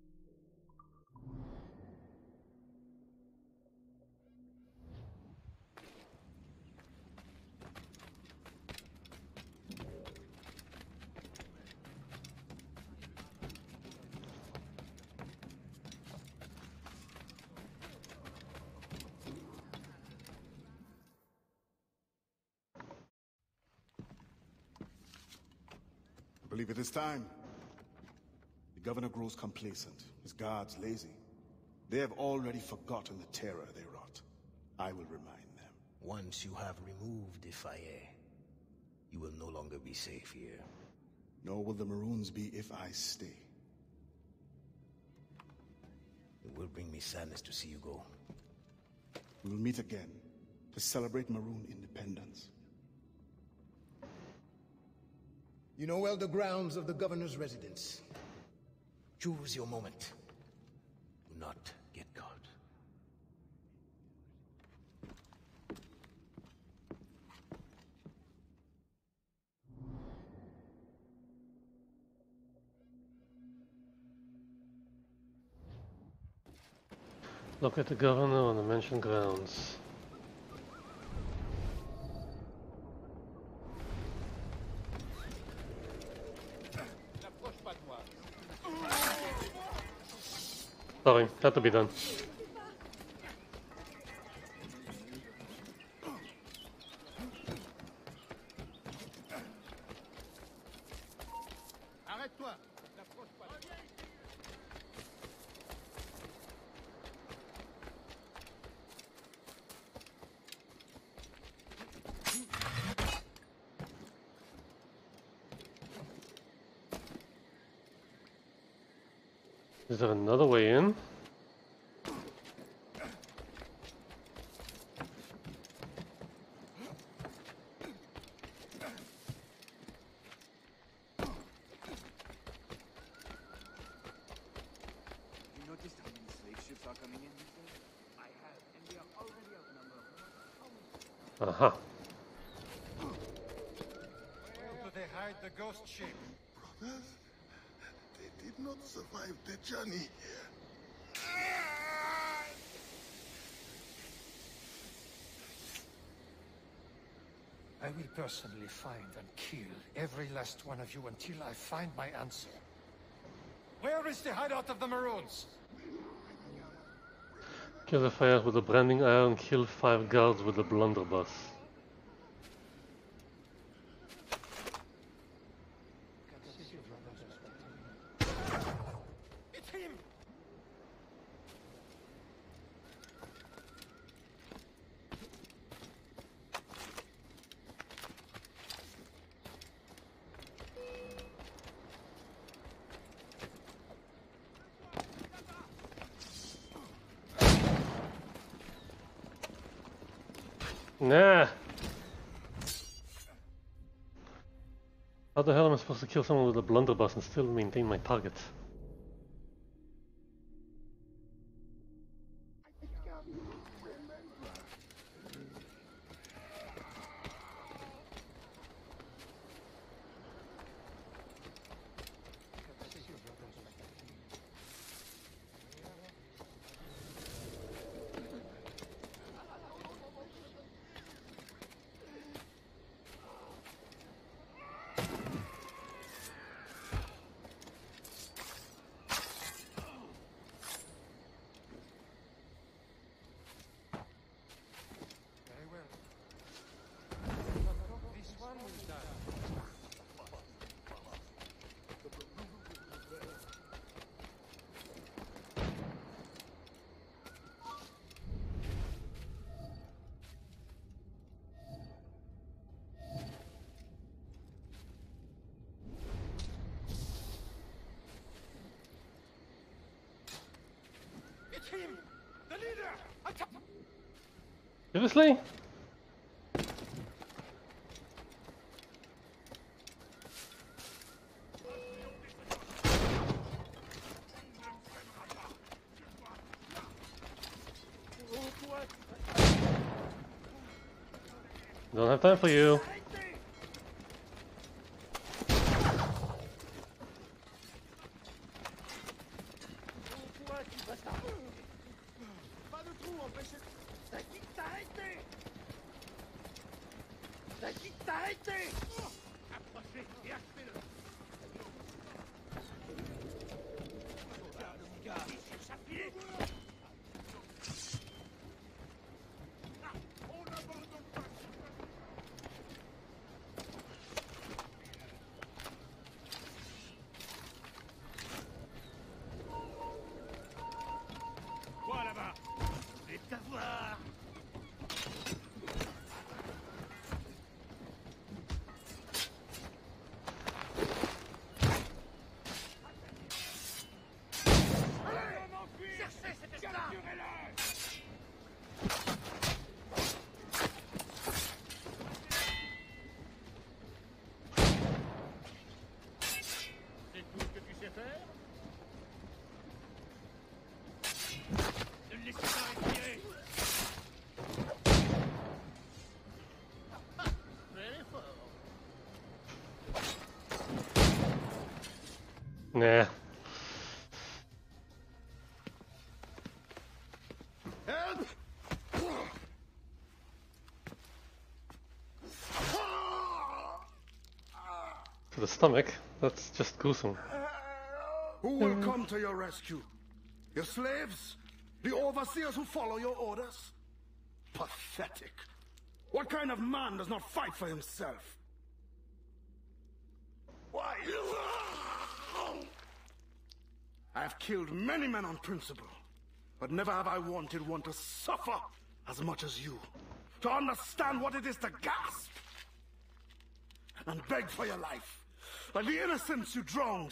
I believe it is time. The governor grows complacent, his guards lazy. They have already forgotten the terror they wrought. I will remind them. Once you have removed the fire, you will no longer be safe here. nor will the Maroons be if I stay. It will bring me sadness to see you go. We will meet again to celebrate Maroon independence. You know well the grounds of the governor's residence. Choose your moment. Do not get caught. Look at the governor on the mentioned grounds. Sorry, had to be done. Arrête-toi! N'approche pas. Is there another way in? Aha. Where do they hide the ghost ship? Brothers, they did not survive the journey. I will personally find and kill every last one of you until I find my answer. Where is the hideout of the Maroons? Kill the fire with a branding iron, kill five guards with a blunderbuss. It's him! Nah! How the hell am I supposed to kill someone with a blunderbuss and still maintain my target? It's him! The leader! Attack! Seriously? Don't have time for you. Nah. To the stomach? That's just gruesome. Who will come to your rescue? Your slaves? The overseers who follow your orders? Pathetic. What kind of man does not fight for himself? Why? I have killed many men on principle, but never have I wanted one to suffer as much as you. To understand what it is to gasp and beg for your life, like the innocents you drowned.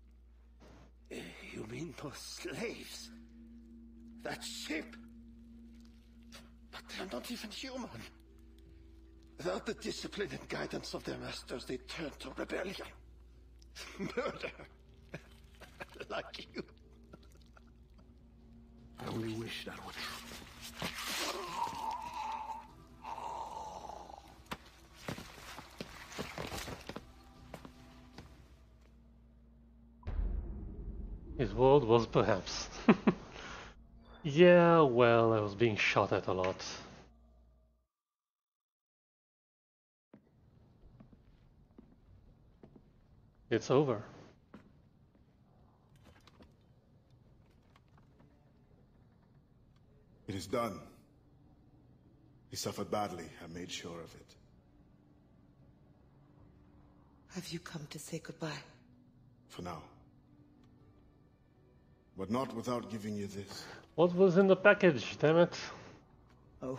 You mean those slaves? That ship? But they're not even human. Without the discipline and guidance of their masters, they turn to rebellion. Murder. Like you. I only wish that were true. His world was perhaps. Yeah, well, I was being shot at a lot. It's over. It is done. He suffered badly. I made sure of it. Have you come to say goodbye? For now. But not without giving you this. What was in the package, damn it? Oh.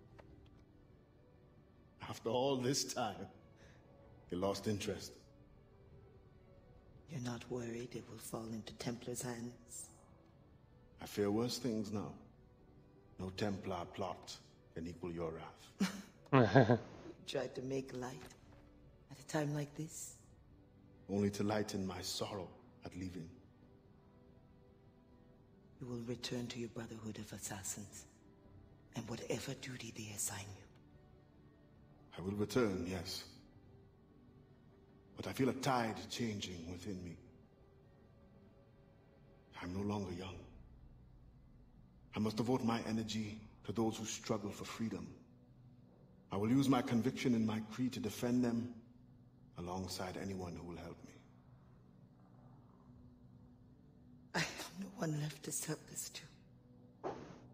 After all this time, you lost interest. You're not worried it will fall into Templar's hands? I fear worse things now. No Templar plot can equal your wrath. You tried to make light at a time like this? Only to lighten my sorrow at leaving. You will return to your Brotherhood of Assassins, and whatever duty they assign you. I will return, yes. But I feel a tide changing within me. I'm no longer young. I must devote my energy to those who struggle for freedom. I will use my conviction and my creed to defend them alongside anyone who will help me. I have no one left to sell this to.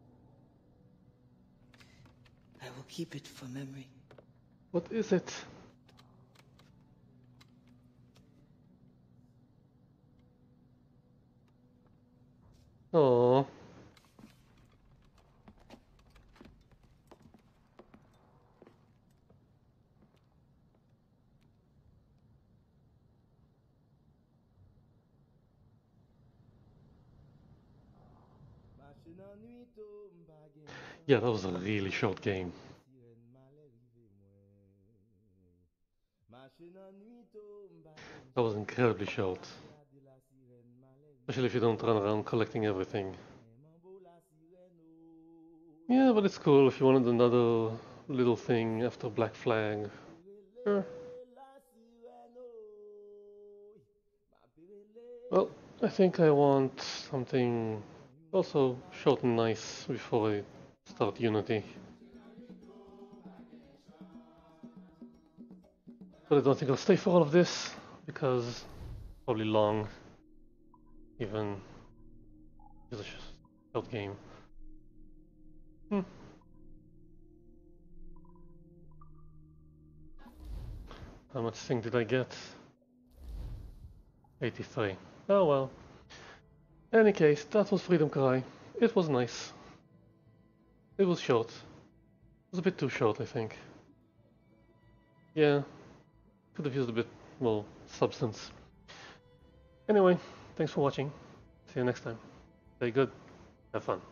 I will keep it for memory. What is it? Oh. Yeah, that was a really short game. That was incredibly short. Especially if you don't run around collecting everything. Yeah, but it's cool if you wanted another little thing after Black Flag. Sure. Well, I think I want something also short and nice before I start Unity. But I don't think I'll stay for all of this, because it's probably long, even it's a short game. Hmm. How much thing did I get? eighty-three. Oh well. Any case, that was Freedom Cry. It was nice. It was short. It was a bit too short, I think. Yeah. Could have used a bit more substance. Anyway, thanks for watching. See you next time. Stay good. Have fun.